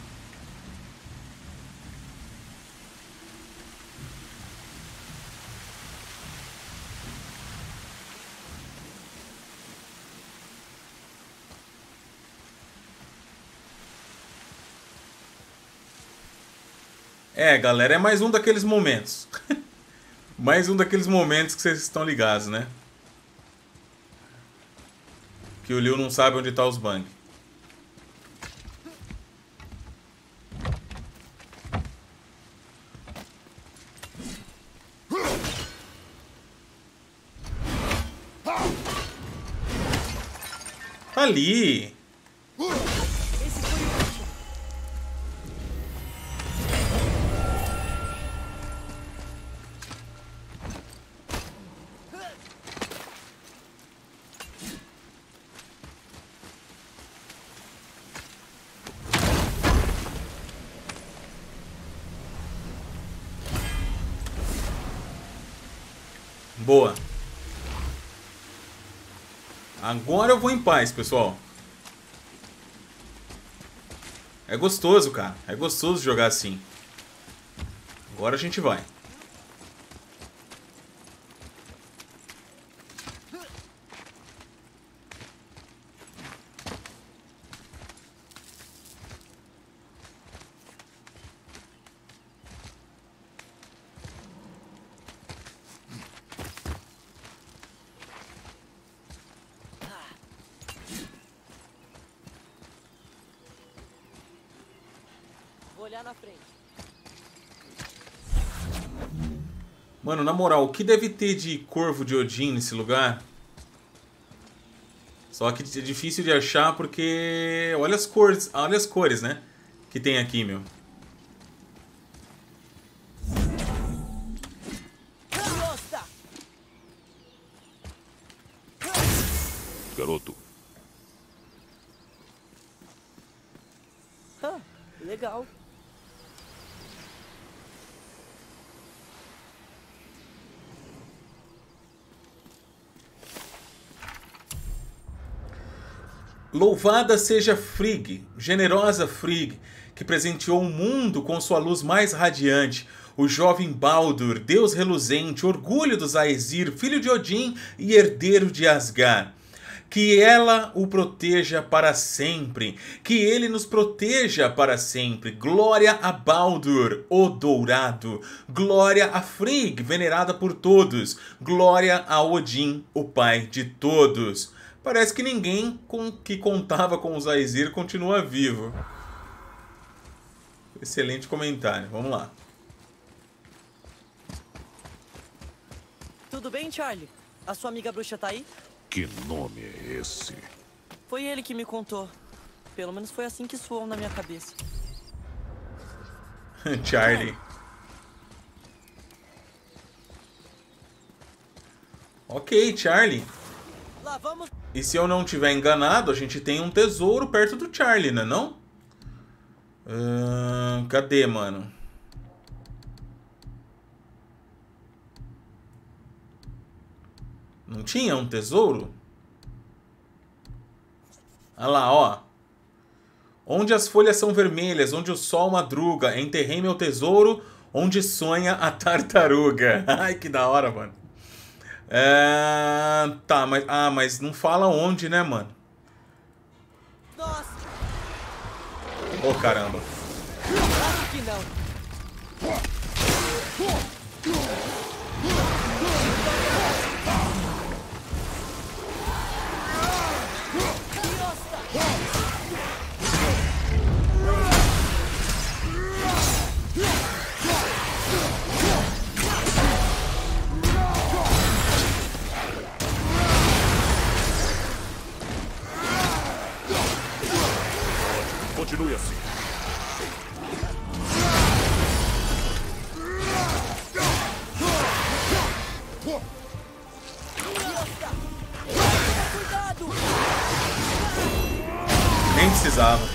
[SPEAKER 1] É, galera, é mais um daqueles momentos. Mais um daqueles momentos que vocês estão ligados, né? Que o Liu não sabe onde tá os bang. Ali.
[SPEAKER 2] Esse foi o último.
[SPEAKER 1] Boa. Agora eu vou em paz, pessoal. É gostoso, cara. É gostoso jogar assim. Agora a gente vai.
[SPEAKER 2] Vou olhar na frente.
[SPEAKER 1] Mano, na moral, o que deve ter de corvo de Odin nesse lugar? Só que é difícil de achar porque... Olha as cores, olha as cores, né? Que tem aqui, meu.
[SPEAKER 3] Garoto,
[SPEAKER 2] Ah, legal.
[SPEAKER 1] Louvada seja Frigg, generosa Frigg, que presenteou o mundo com sua luz mais radiante, o jovem Baldur, deus reluzente, orgulho dos Aesir, filho de Odin e herdeiro de Asgard. Que ela o proteja para sempre, que ele nos proteja para sempre. Glória a Baldur, o dourado. Glória a Frigg, venerada por todos. Glória a Odin, o pai de todos. Parece que ninguém com, que contava com os Aesir continua vivo. Excelente comentário. Vamos lá.
[SPEAKER 2] Tudo bem, Charlie? A sua amiga bruxa tá aí?
[SPEAKER 3] que nome é esse?
[SPEAKER 2] Foi ele que me contou. Pelo menos foi assim que soou na minha cabeça.
[SPEAKER 1] Charlie. Ok, Charlie.
[SPEAKER 2] Lá vamos.
[SPEAKER 1] E se eu não tiver enganado, a gente tem um tesouro perto do Charlie, né não? Uh, cadê, mano? Não tinha um tesouro? Olha lá, ó. Onde as folhas são vermelhas, onde o sol madruga, enterrei meu tesouro, onde sonha a tartaruga. Ai, que da hora, mano. É... Tá, mas... Ah, mas não fala onde, né, mano?
[SPEAKER 2] Nossa!
[SPEAKER 1] Ô, oh, caramba.
[SPEAKER 2] Acho que não.
[SPEAKER 3] Continue assim.
[SPEAKER 2] Cuidado!
[SPEAKER 1] Nem precisava.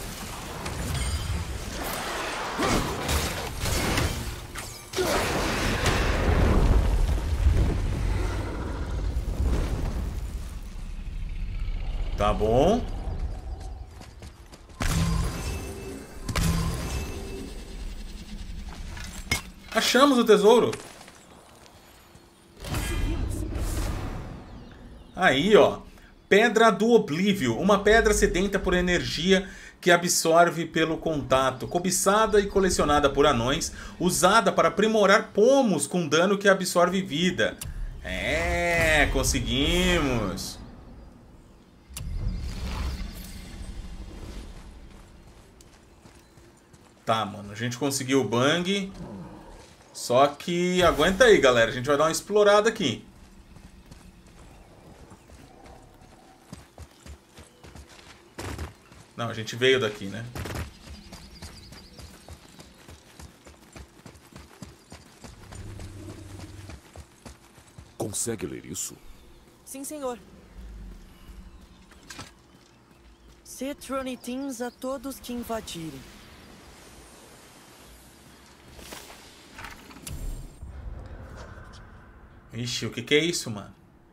[SPEAKER 1] Tá bom. Achamos o tesouro. Aí, ó. Pedra do Oblívio. Uma pedra sedenta por energia que absorve pelo contato. Cobiçada e colecionada por anões. Usada para aprimorar pomos com dano que absorve vida. É, conseguimos. Tá, mano. A gente conseguiu o bang. Só que aguenta aí, galera. A gente vai dar uma explorada aqui. Não, a gente veio daqui, né?
[SPEAKER 3] Consegue ler isso?
[SPEAKER 2] Sim, senhor. Cetronitins a todos que invadirem.
[SPEAKER 1] Ixi, o que que é isso, mano?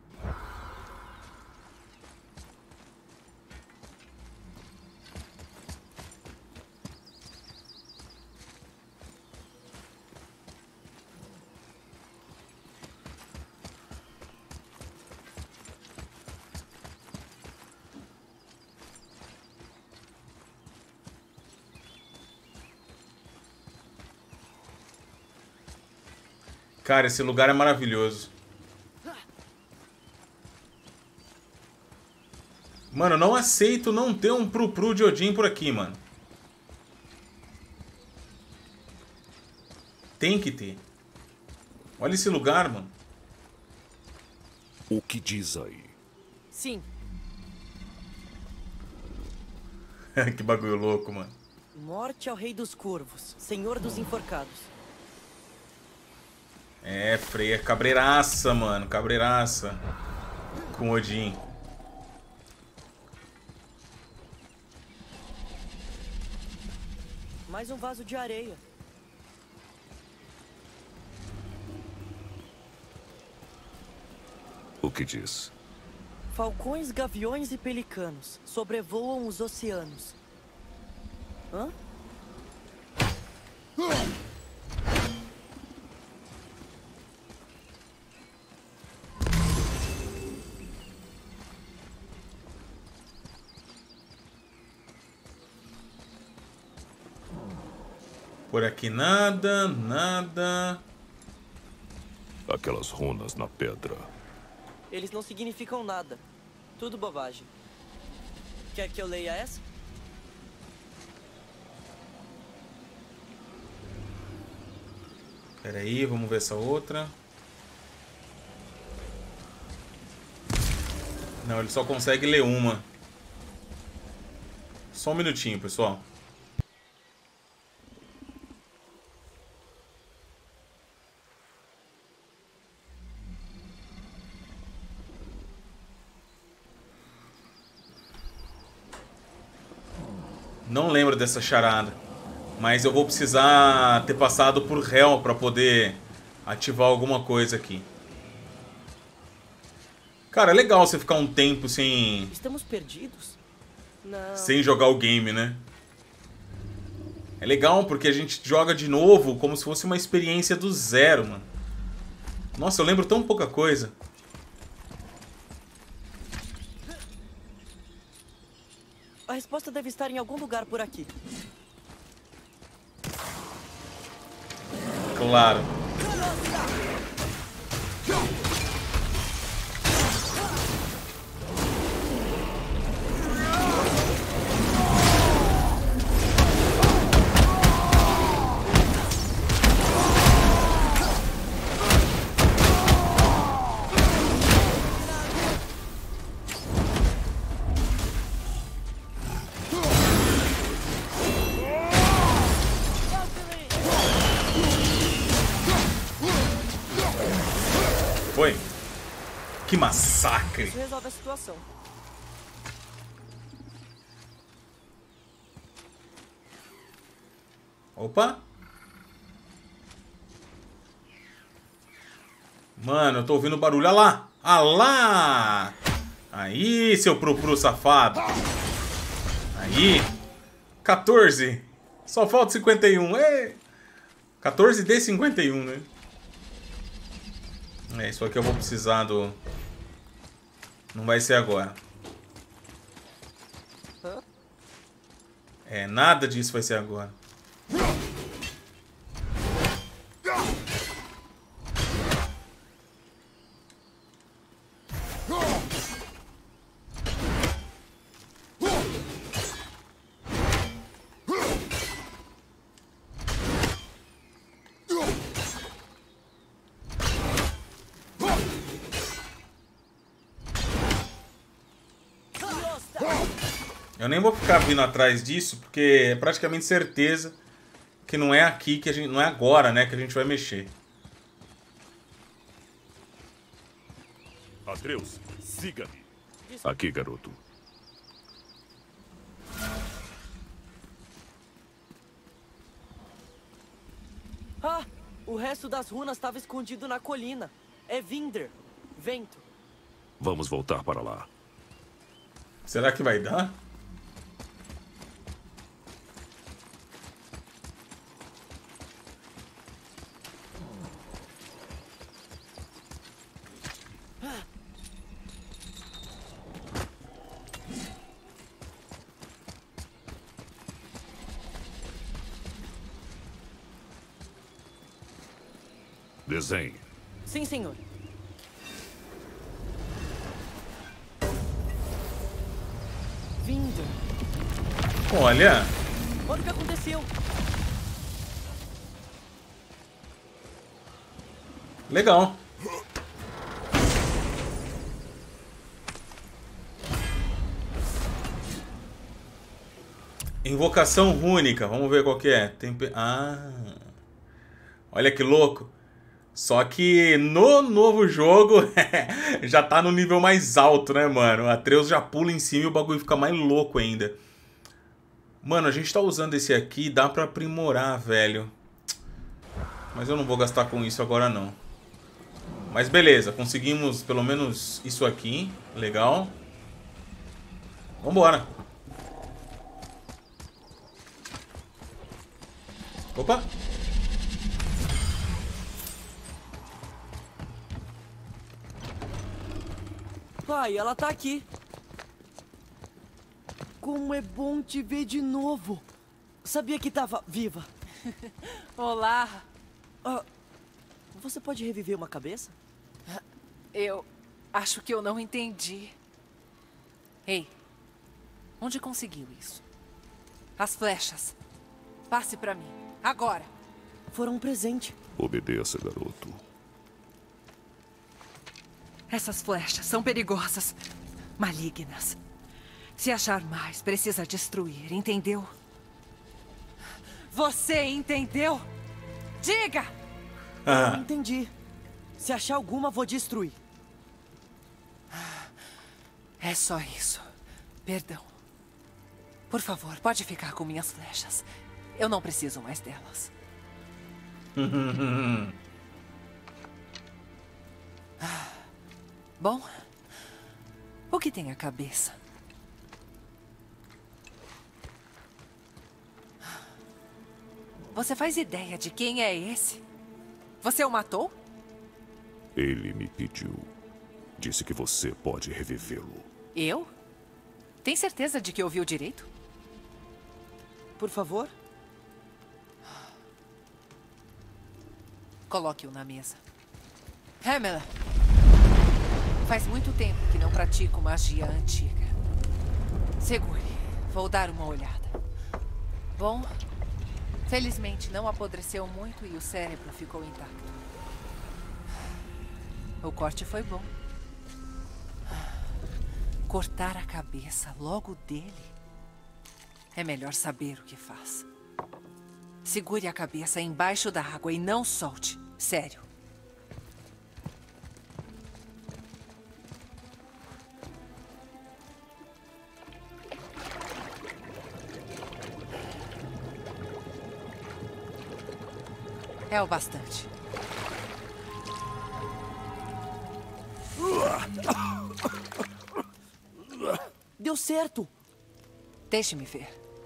[SPEAKER 1] Cara, esse lugar é maravilhoso. Mano, eu não aceito não ter um Pru-Pru de Odin por aqui, mano. Tem que ter. Olha esse lugar, mano.
[SPEAKER 3] O que diz aí?
[SPEAKER 2] Sim.
[SPEAKER 1] Que bagulho louco, mano.
[SPEAKER 2] Morte ao Rei dos Corvos, Senhor dos Enforcados.
[SPEAKER 1] É, Freya, cabreiraça, mano. Cabreiraça. Com Odin.
[SPEAKER 2] Mais um vaso de areia.
[SPEAKER 3] O que diz?
[SPEAKER 2] Falcões, gaviões e pelicanos sobrevoam os oceanos. Hã?
[SPEAKER 1] Por aqui nada, nada.
[SPEAKER 3] Aquelas runas na pedra.
[SPEAKER 2] Eles não significam nada. Tudo bobagem. Quer que eu leia essa?
[SPEAKER 1] Pera aí, vamos ver essa outra. Não, ele só consegue ler uma. Só um minutinho, pessoal. Não lembro dessa charada. Mas eu vou precisar ter passado por Hell para poder ativar alguma coisa aqui. Cara, é legal você ficar um tempo sem...
[SPEAKER 2] Estamos perdidos? Não.
[SPEAKER 1] Sem jogar o game, né? É legal porque a gente joga de novo como se fosse uma experiência do zero, mano. Nossa, eu lembro tão pouca coisa.
[SPEAKER 2] A resposta deve estar em algum lugar por aqui.
[SPEAKER 1] Claro. Foi. Que massacre.
[SPEAKER 2] Isso resolve a situação.
[SPEAKER 1] Opa. Mano, eu tô ouvindo barulho. Olha lá. Olha lá. Aí, seu Pru-Pru safado. Aí. quatorze. Só falta cinquenta e um. Ei. quatorze de cinquenta e um, né? É, isso aqui eu vou precisar do... Não vai ser agora. É, nada disso vai ser agora. Eu nem vou ficar vindo atrás disso, porque é praticamente certeza que não é aqui que a gente, não é agora, né, que a gente vai mexer.
[SPEAKER 3] Atreus, siga-me. Aqui, garoto.
[SPEAKER 2] Ah, o resto das runas estava escondido na colina. É Vinder, vento.
[SPEAKER 3] Vamos voltar para lá.
[SPEAKER 1] Será que vai dar?
[SPEAKER 3] Desenhe.
[SPEAKER 2] Sim, senhor. Vinder.
[SPEAKER 1] Olha.
[SPEAKER 2] Olha o que aconteceu.
[SPEAKER 1] Legal. Invocação rúnica. Vamos ver qual que é. Tempe... Ah. Olha que louco. Só que no novo jogo já tá no nível mais alto, né, mano? O Atreus já pula em cima e o bagulho fica mais louco ainda. Mano, a gente tá usando esse aqui, dá pra aprimorar, velho. Mas eu não vou gastar com isso agora, não. Mas beleza, conseguimos pelo menos isso aqui. Legal. Vambora. Opa.
[SPEAKER 2] Pai, ela tá aqui. Como é bom te ver de novo. Sabia que tava viva.
[SPEAKER 9] Olá.
[SPEAKER 2] Ah, você pode reviver uma cabeça?
[SPEAKER 9] Eu acho que eu não entendi. Ei, onde conseguiu isso? As flechas. Passe pra mim, agora.
[SPEAKER 2] Foram um presente.
[SPEAKER 3] Obedeça, garoto.
[SPEAKER 9] Essas flechas são perigosas, malignas. Se achar mais, precisa destruir, entendeu? Você entendeu? Diga!
[SPEAKER 2] Ah. Eu entendi. Se achar alguma, vou destruir.
[SPEAKER 9] É só isso. Perdão. Por favor, pode ficar com minhas flechas. Eu não preciso mais delas. Bom, o que tem a cabeça? Você faz ideia de quem é esse? Você o matou?
[SPEAKER 3] Ele me pediu. Disse que você pode revivê-lo.
[SPEAKER 9] Eu? Tem certeza de que ouviu direito?
[SPEAKER 2] Por favor?
[SPEAKER 9] Coloque-o na mesa. Hamela! Faz muito tempo que não pratico magia antiga. Segure. Vou dar uma olhada. Bom, felizmente não apodreceu muito e o cérebro ficou intacto. O corte foi bom. Cortar a cabeça logo dele? É melhor saber o que faz. Segure a cabeça embaixo da água e não solte. Sério. É o bastante.
[SPEAKER 2] Deu certo.
[SPEAKER 9] Deixe-me ver.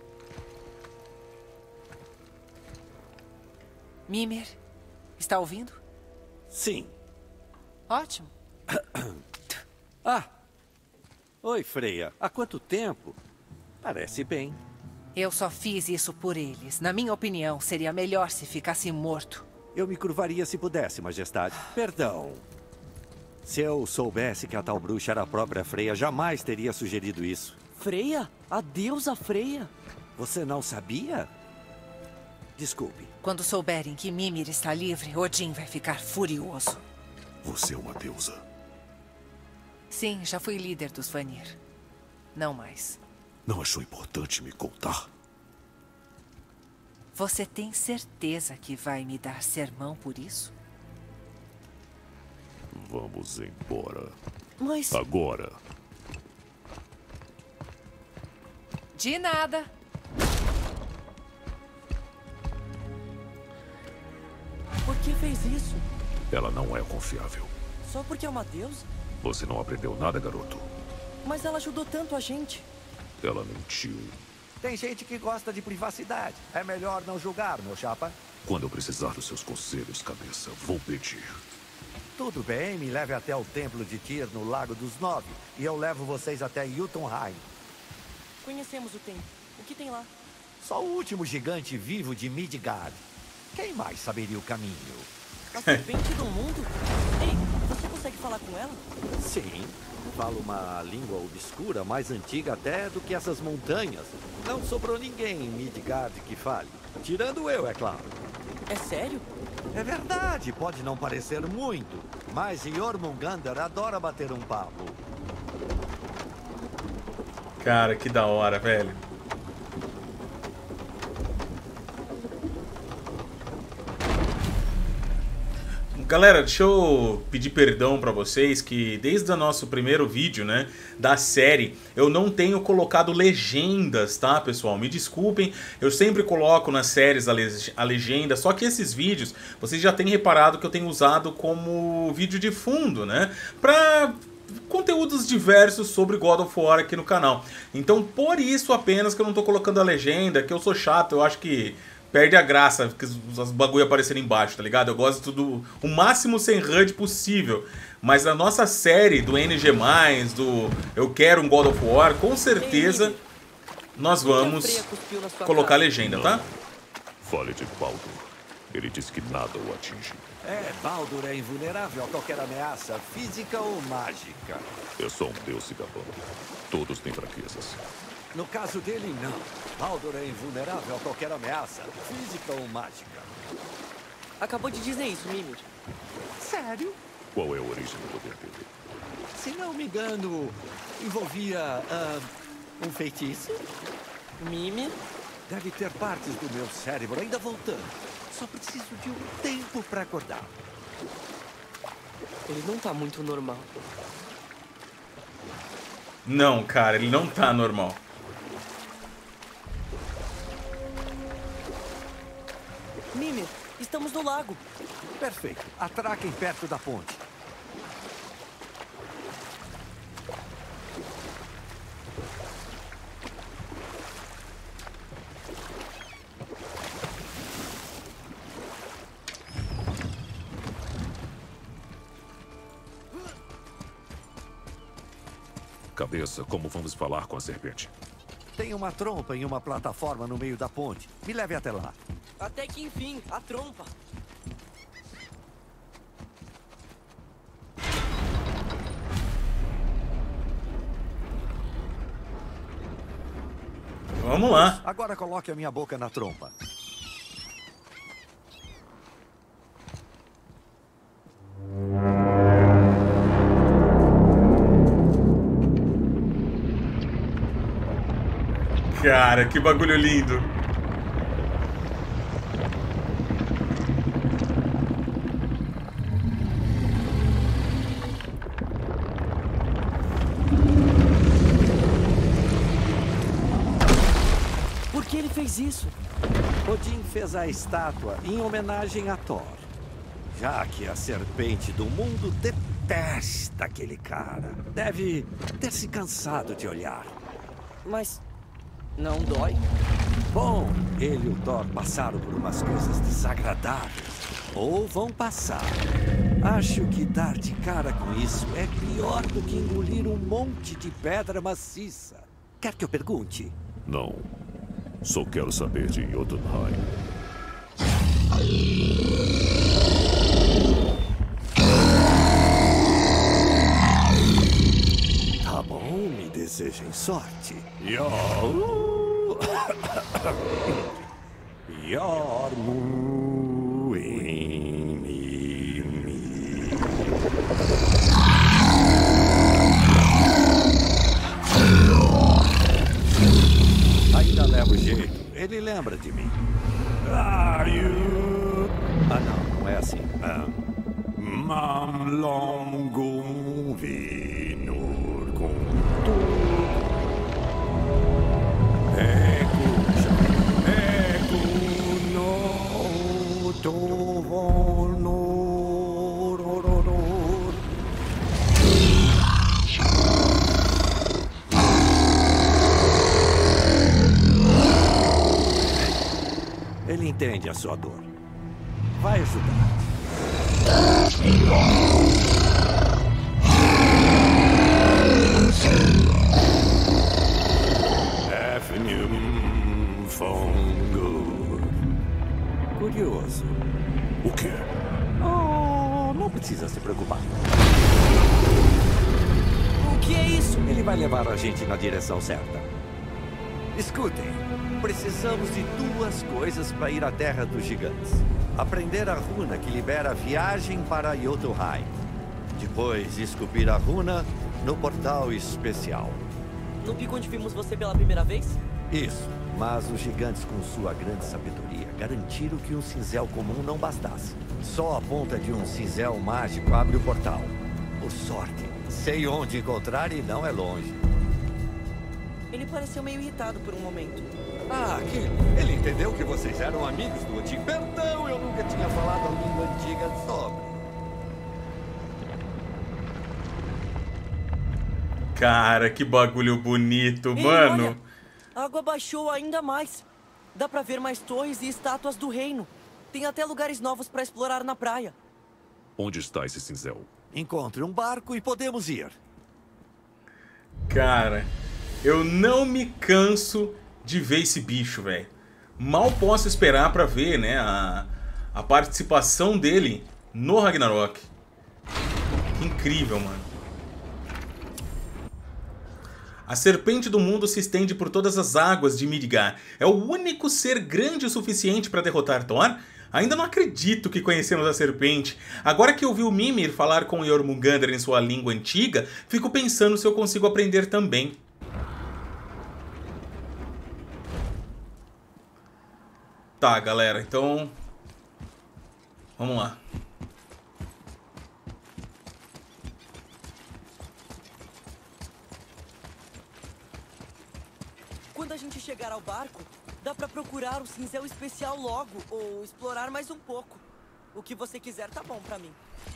[SPEAKER 9] Mimir, está ouvindo?
[SPEAKER 4] Sim.
[SPEAKER 9] Ótimo.
[SPEAKER 4] Ah! Oi, Freya. Há quanto tempo? Parece bem.
[SPEAKER 9] Eu só fiz isso por eles. Na minha opinião, seria melhor se ficasse morto.
[SPEAKER 4] Eu me curvaria se pudesse, Majestade. Perdão. Se eu soubesse que a tal bruxa era a própria Freya, jamais teria sugerido isso.
[SPEAKER 2] Freya? A deusa Freya?
[SPEAKER 4] Você não sabia? Desculpe.
[SPEAKER 9] Quando souberem que Mimir está livre, Odin vai ficar furioso.
[SPEAKER 3] Você é uma deusa?
[SPEAKER 9] Sim, já fui líder dos Vanir. Não mais.
[SPEAKER 4] Não achou importante me contar?
[SPEAKER 9] Você tem certeza que vai me dar sermão por isso?
[SPEAKER 3] Vamos embora.
[SPEAKER 2] Mas...
[SPEAKER 3] Agora.
[SPEAKER 9] De nada.
[SPEAKER 2] Por que fez isso?
[SPEAKER 3] Ela não é confiável.
[SPEAKER 2] Só porque é uma deusa?
[SPEAKER 3] Você não aprendeu nada, garoto?
[SPEAKER 2] Mas ela ajudou tanto a gente.
[SPEAKER 3] Ela mentiu.
[SPEAKER 4] Tem gente que gosta de privacidade. É melhor não julgar, meu chapa.
[SPEAKER 3] Quando eu precisar dos seus conselhos, cabeça, vou pedir.
[SPEAKER 4] Tudo bem, me leve até o templo de Tyr no Lago dos Nove. E eu levo vocês até Jotunheim.
[SPEAKER 2] Conhecemos o templo. O que tem lá?
[SPEAKER 4] Só o último gigante vivo de Midgard. Quem mais saberia o caminho?
[SPEAKER 2] A serpente do mundo? Ei, você consegue falar com ela?
[SPEAKER 4] Sim. Falo uma língua obscura mais antiga até do que essas montanhas. Não sobrou ninguém em Midgard que fale. Tirando eu, é claro.
[SPEAKER 2] É sério?
[SPEAKER 4] É verdade, pode não parecer muito, mas Jormungandr adora bater um papo.
[SPEAKER 1] Cara, que da hora, velho. Galera, deixa eu pedir perdão pra vocês que desde o nosso primeiro vídeo, né, da série, eu não tenho colocado legendas, tá, pessoal? Me desculpem, eu sempre coloco nas séries a, le a legenda, só que esses vídeos, vocês já têm reparado que eu tenho usado como vídeo de fundo, né, pra conteúdos diversos sobre God of War aqui no canal. Então, por isso apenas que eu não tô colocando a legenda, que eu sou chato, eu acho que perde a graça, porque os bagulho aparecerem embaixo, tá ligado? Eu gosto de tudo o máximo sem H U D possível. Mas na nossa série do N G mais, do Eu Quero um God of War, com certeza nós vamos colocar a legenda, tá?
[SPEAKER 3] Fale de Baldur. Ele diz que nada o atinge.
[SPEAKER 4] É, Baldur é invulnerável a qualquer ameaça, física ou mágica.
[SPEAKER 3] É só um deus se gabando. Todos têm fraquezas.
[SPEAKER 4] No caso dele, não. Baldur é invulnerável a qualquer ameaça, física ou mágica.
[SPEAKER 2] Acabou de dizer isso, Mimir.
[SPEAKER 4] Sério?
[SPEAKER 3] Qual é a origem do poder dele?
[SPEAKER 4] Se não me engano, envolvia uh, um feitiço?
[SPEAKER 2] Mimir?
[SPEAKER 4] Deve ter partes do meu cérebro ainda voltando. Só preciso de um tempo para acordar.
[SPEAKER 2] Ele não tá muito normal.
[SPEAKER 1] Não, cara, ele não tá normal.
[SPEAKER 2] Mimir, estamos no lago.
[SPEAKER 4] Perfeito. Atraquem perto da ponte.
[SPEAKER 3] Cabeça, como vamos falar com a serpente?
[SPEAKER 4] Tem uma trompa em uma plataforma no meio da ponte. Me leve até lá.
[SPEAKER 2] Até que enfim, a trompa.
[SPEAKER 1] Vamos lá.
[SPEAKER 4] Agora coloque a minha boca na trompa.
[SPEAKER 1] Cara, que bagulho lindo.
[SPEAKER 2] Por que ele fez isso?
[SPEAKER 4] Odin fez a estátua em homenagem a Thor. Já que a serpente do mundo detesta aquele cara. Deve ter se cansado de olhar.
[SPEAKER 2] Mas não dói?
[SPEAKER 4] Bom, ele e o Thor passaram por umas coisas desagradáveis. Ou vão passar. Acho que dar de cara com isso é pior do que engolir um monte de pedra maciça. Quer que eu pergunte?
[SPEAKER 3] Não. Só quero saber de Jotunheim.
[SPEAKER 4] Tá bom, me desejem sorte. Yarmu. lembra de mim. Are you... Ah, não, não é assim. Ah. Mamlongum vinur com Ele entende a sua dor. Vai ajudar. Afnum Fongo. Curioso.
[SPEAKER 3] O quê?
[SPEAKER 4] Oh, não precisa se preocupar.
[SPEAKER 2] O que é isso?
[SPEAKER 4] Ele vai levar a gente na direção certa. Escutem, precisamos de duas coisas para ir à Terra dos Gigantes. Aprender a runa que libera a viagem para Jotunheim. Depois, esculpir a runa no portal especial.
[SPEAKER 2] No pico onde vimos você pela primeira vez?
[SPEAKER 4] Isso, mas os gigantes, com sua grande sabedoria, garantiram que um cinzel comum não bastasse. Só a ponta de um cinzel mágico abre o portal. Por sorte, sei onde encontrar e não é longe.
[SPEAKER 2] Ele pareceu meio irritado por um momento.
[SPEAKER 4] Ah, que ele entendeu que vocês eram amigos do antigo. Perdão, eu nunca tinha falado a língua antiga sobre.
[SPEAKER 1] Cara, que bagulho bonito,
[SPEAKER 2] Ei,
[SPEAKER 1] mano.
[SPEAKER 2] olha, a água baixou ainda mais. Dá pra ver mais torres e estátuas do reino. Tem até lugares novos pra explorar na praia.
[SPEAKER 3] Onde está esse cinzel?
[SPEAKER 4] Encontre um barco e podemos ir.
[SPEAKER 1] Cara, eu não me canso de ver esse bicho, velho. Mal posso esperar pra ver, né, a, a participação dele no Ragnarok. Que incrível, mano. A serpente do mundo se estende por todas as águas de Midgard. É o único ser grande o suficiente para derrotar Thor? Ainda não acredito que conhecemos a serpente. Agora que eu vi o Mimir falar com Jormungandr em sua língua antiga, fico pensando se eu consigo aprender também. Tá, galera, então... vamos lá.
[SPEAKER 2] Quando a gente chegar ao barco, dá pra procurar o cinzel especial logo, ou explorar mais um pouco. O que você quiser tá bom pra mim.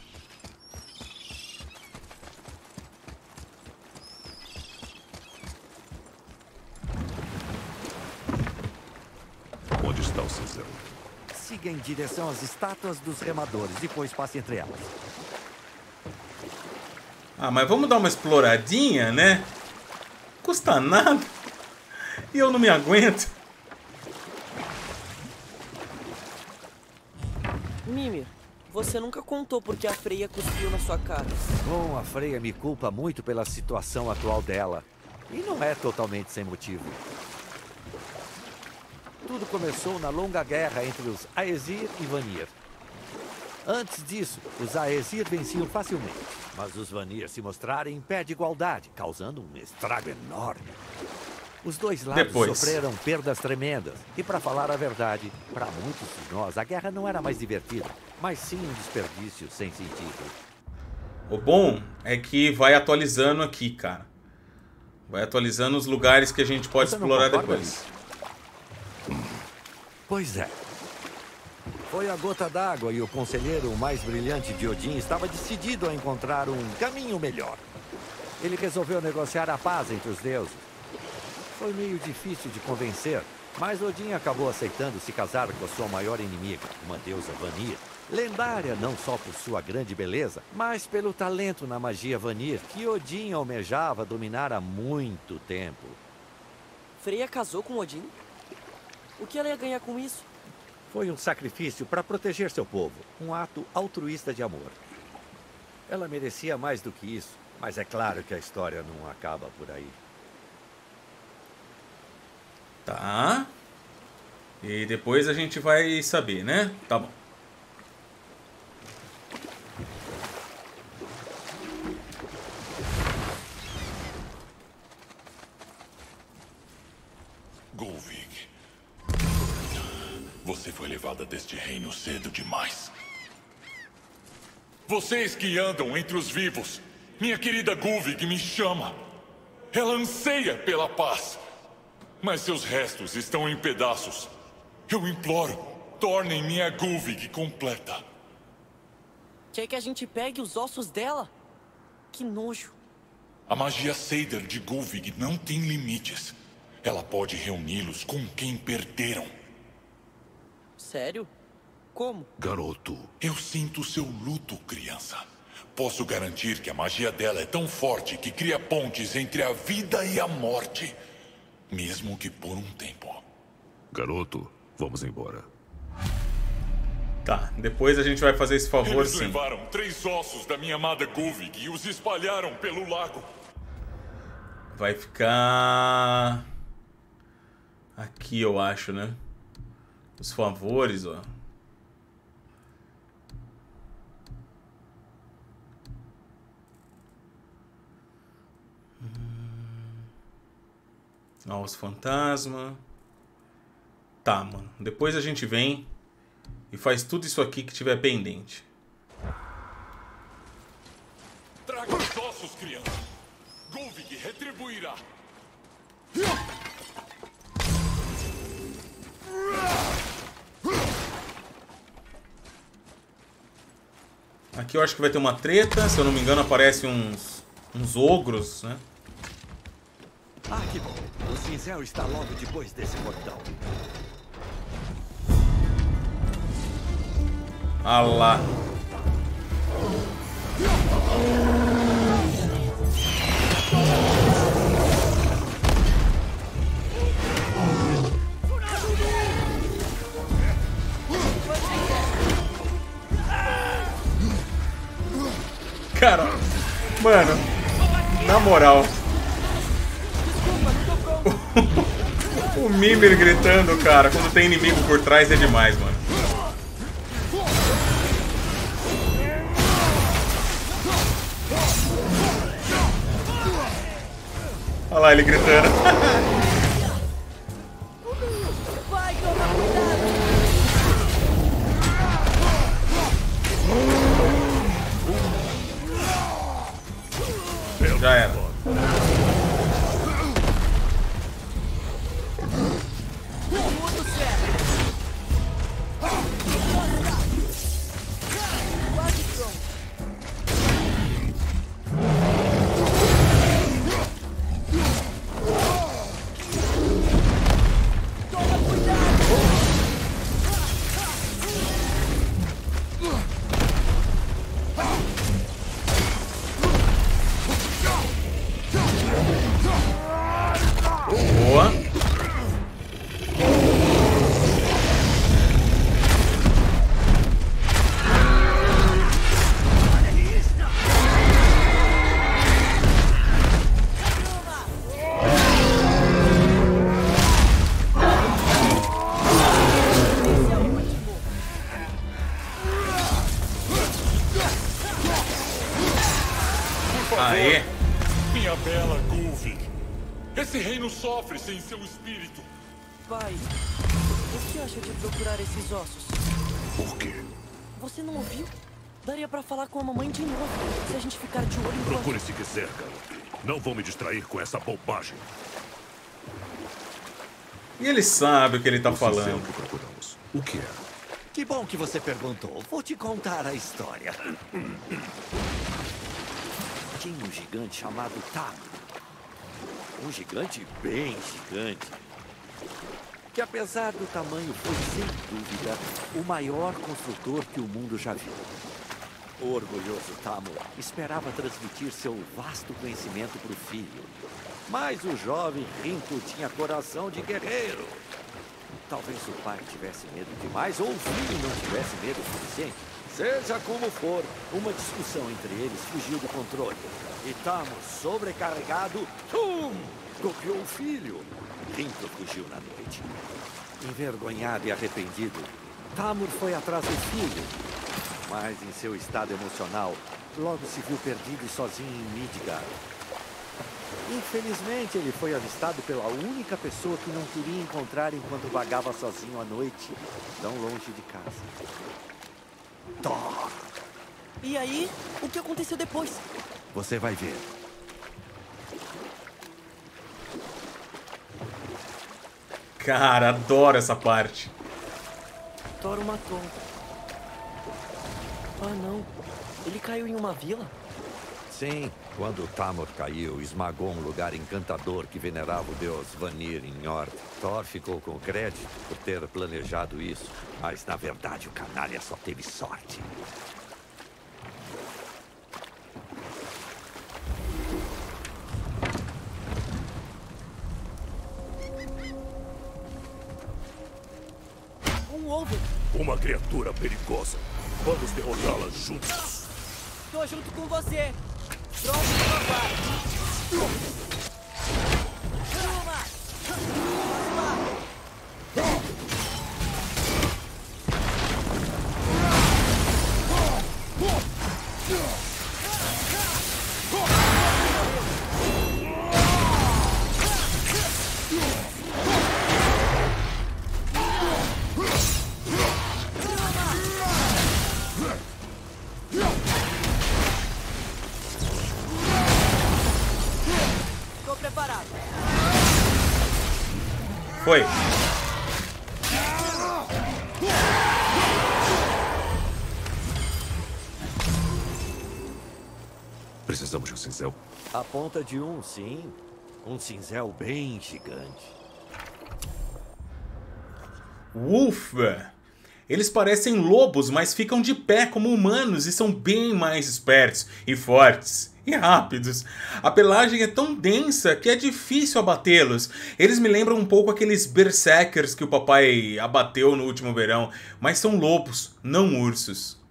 [SPEAKER 3] Onde está o cinzel?
[SPEAKER 4] Siga em direção às estátuas dos remadores, depois passe entre elas.
[SPEAKER 1] Ah, mas vamos dar uma exploradinha, né? Custa nada. E eu não me aguento.
[SPEAKER 2] Mimir, você nunca contou porque a Freya cuspiu na sua cara.
[SPEAKER 4] Bom, a Freya me culpa muito pela situação atual dela. E não é totalmente sem motivo. Tudo começou na longa guerra entre os Aesir e Vanir. Antes disso, os Aesir venciam facilmente, mas os Vanir se mostraram em pé de igualdade, causando um estrago enorme. Os dois lados
[SPEAKER 1] Depois.
[SPEAKER 4] sofreram perdas tremendas. E, para falar a verdade, para muitos de nós, a guerra não era mais divertida, mas sim um desperdício sem sentido.
[SPEAKER 1] O bom é que vai atualizando aqui, cara. Vai atualizando os lugares que a gente pode
[SPEAKER 4] Você não
[SPEAKER 1] explorar
[SPEAKER 4] concorda,
[SPEAKER 1] depois.
[SPEAKER 4] Pois é. Foi a gota d'água e o conselheiro mais brilhante de Odin estava decidido a encontrar um caminho melhor. Ele resolveu negociar a paz entre os deuses. Foi meio difícil de convencer, mas Odin acabou aceitando se casar com a sua maior inimiga, uma deusa Vanir. Lendária não só por sua grande beleza, mas pelo talento na magia Vanir que Odin almejava dominar há muito tempo.
[SPEAKER 2] Freya casou com Odin? O que ela ia ganhar com isso?
[SPEAKER 4] Foi um sacrifício para proteger seu povo, um ato altruísta de amor. Ela merecia mais do que isso, mas é claro que a história não acaba por aí.
[SPEAKER 1] Tá. E depois a gente vai saber, né? Tá bom.
[SPEAKER 8] Gulvig.
[SPEAKER 10] foi levada deste reino cedo demais. Vocês que andam entre os vivos, minha querida Gulvig me chama. Ela anseia pela paz. Mas seus restos estão em pedaços. Eu imploro, tornem minha Gulvig completa.
[SPEAKER 2] Quer que a gente pegue os ossos dela? Que nojo.
[SPEAKER 10] A magia Seider de Gulvig não tem limites. Ela pode reuni-los com quem perderam.
[SPEAKER 2] Sério? Como?
[SPEAKER 3] Garoto.
[SPEAKER 10] Eu sinto seu luto, criança. Posso garantir que a magia dela é tão forte que cria pontes entre a vida e a morte. Mesmo que por um tempo.
[SPEAKER 3] Garoto, vamos embora.
[SPEAKER 1] Tá, depois a gente vai fazer esse favor,
[SPEAKER 10] Eles
[SPEAKER 1] sim.
[SPEAKER 10] levaram três ossos da minha amada Gulvig e os espalharam pelo lago.
[SPEAKER 1] Vai ficar... aqui, eu acho, né? Os favores, ó. Ó, os fantasmas. Tá, mano. Depois a gente vem e faz tudo isso aqui que tiver pendente.
[SPEAKER 10] Traga os ossos, criança. Gulvig retribuirá.
[SPEAKER 1] Aqui eu acho que vai ter uma treta. Se eu não me engano, aparecem uns, uns ogros, né?
[SPEAKER 4] Ah, que bom. O cinzel está logo depois desse portão.
[SPEAKER 1] Ah lá. Cara, mano, na moral. O Mimir gritando, cara, quando tem inimigo por trás é demais, mano. Olha lá ele gritando.
[SPEAKER 2] Vai, toma cuidado!
[SPEAKER 1] Já era.
[SPEAKER 2] Tudo certo! Quase pronto! Toma cuidado!
[SPEAKER 1] Boa. Aê.
[SPEAKER 10] Minha bela Gulvig. Esse reino sofre sem seu espírito.
[SPEAKER 2] Pai, o que acha de procurar esses ossos?
[SPEAKER 3] Por quê?
[SPEAKER 2] Você não ouviu? Daria pra falar com a mamãe de novo, se a gente ficar de olho enquanto...
[SPEAKER 3] Procure se quiser, garoto. Não vou me distrair com essa bobagem.
[SPEAKER 1] E ele sabe o que ele tá
[SPEAKER 3] O cinzel
[SPEAKER 1] falando.
[SPEAKER 3] que procuramos. O que é?
[SPEAKER 4] Que bom que você perguntou. Vou te contar a história. Tinha um gigante chamado Tamur. Um gigante bem gigante. Que apesar do tamanho foi, sem dúvida, o maior construtor que o mundo já viu. O orgulhoso Tamur esperava transmitir seu vasto conhecimento para o filho. Mas o jovem Rinto tinha coração de guerreiro. Talvez o pai tivesse medo demais ou o filho não tivesse medo suficiente. Seja como for, uma discussão entre eles fugiu do controle. E Tamur, sobrecarregado, tum, golpeou o filho. Rinto fugiu na noite. Envergonhado e arrependido, Tamur foi atrás do filho. Mas em seu estado emocional, logo se viu perdido e sozinho em Midgard. Infelizmente, ele foi avistado pela única pessoa que não queria encontrar enquanto vagava sozinho à noite, tão longe de casa. Thor!
[SPEAKER 2] E aí, o que aconteceu depois?
[SPEAKER 4] Você vai ver.
[SPEAKER 1] Cara, adoro essa parte.
[SPEAKER 2] Thor o matou. Ah, não. Ele caiu em uma vila?
[SPEAKER 4] Sim, quando Tamor caiu, esmagou um lugar encantador que venerava o deus Vanir em Njord. Thor ficou com crédito por ter planejado isso, mas na verdade o canalha só teve sorte.
[SPEAKER 2] Um ovo.
[SPEAKER 3] Uma criatura perigosa. Vamos derrotá-la juntos.
[SPEAKER 2] Tô junto com você. Pronto pra provar. Preparado.
[SPEAKER 1] Foi.
[SPEAKER 3] Precisamos de um cinzel.
[SPEAKER 4] A ponta de um, sim. Um cinzel bem gigante.
[SPEAKER 1] Ufa! Eles parecem lobos, mas ficam de pé como humanos e são bem mais espertos e fortes. E rápidos. A pelagem é tão densa que é difícil abatê-los. Eles me lembram um pouco aqueles berserkers que o papai abateu no último verão, mas são lobos, não ursos.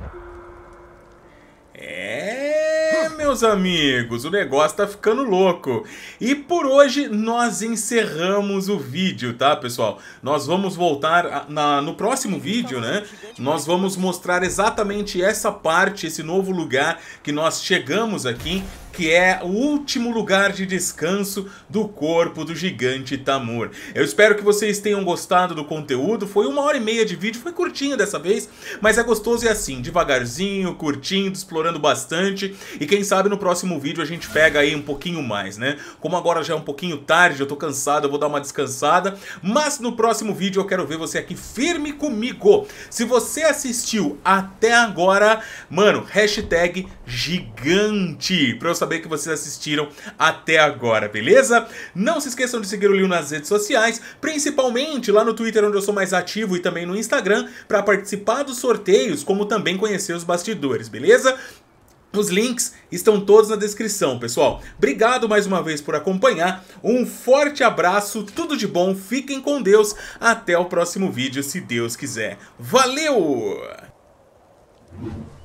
[SPEAKER 1] É, meus amigos, o negócio tá ficando louco. E por hoje nós encerramos o vídeo, tá, pessoal? Nós vamos voltar a, na, no próximo vídeo, né? Nós vamos mostrar exatamente essa parte, esse novo lugar que nós chegamos aqui, que é o último lugar de descanso do corpo do gigante Tamur. Eu espero que vocês tenham gostado do conteúdo. Foi uma hora e meia de vídeo, foi curtinho dessa vez, mas é gostoso e assim, devagarzinho, curtindo, explorando bastante. E quem sabe no próximo vídeo a gente pega aí um pouquinho mais, né? Como agora já é um pouquinho tarde, eu tô cansado, eu vou dar uma descansada. Mas no próximo vídeo eu quero ver você aqui firme comigo. Se você assistiu até agora, mano, hashtag gigante, pra eu saber que vocês assistiram até agora, beleza? Não se esqueçam de seguir o Liu nas redes sociais, principalmente lá no Twitter, onde eu sou mais ativo, e também no Instagram, para participar dos sorteios, como também conhecer os bastidores, beleza? Os links estão todos na descrição, pessoal. Obrigado mais uma vez por acompanhar, um forte abraço, tudo de bom, fiquem com Deus, até o próximo vídeo, se Deus quiser. Valeu!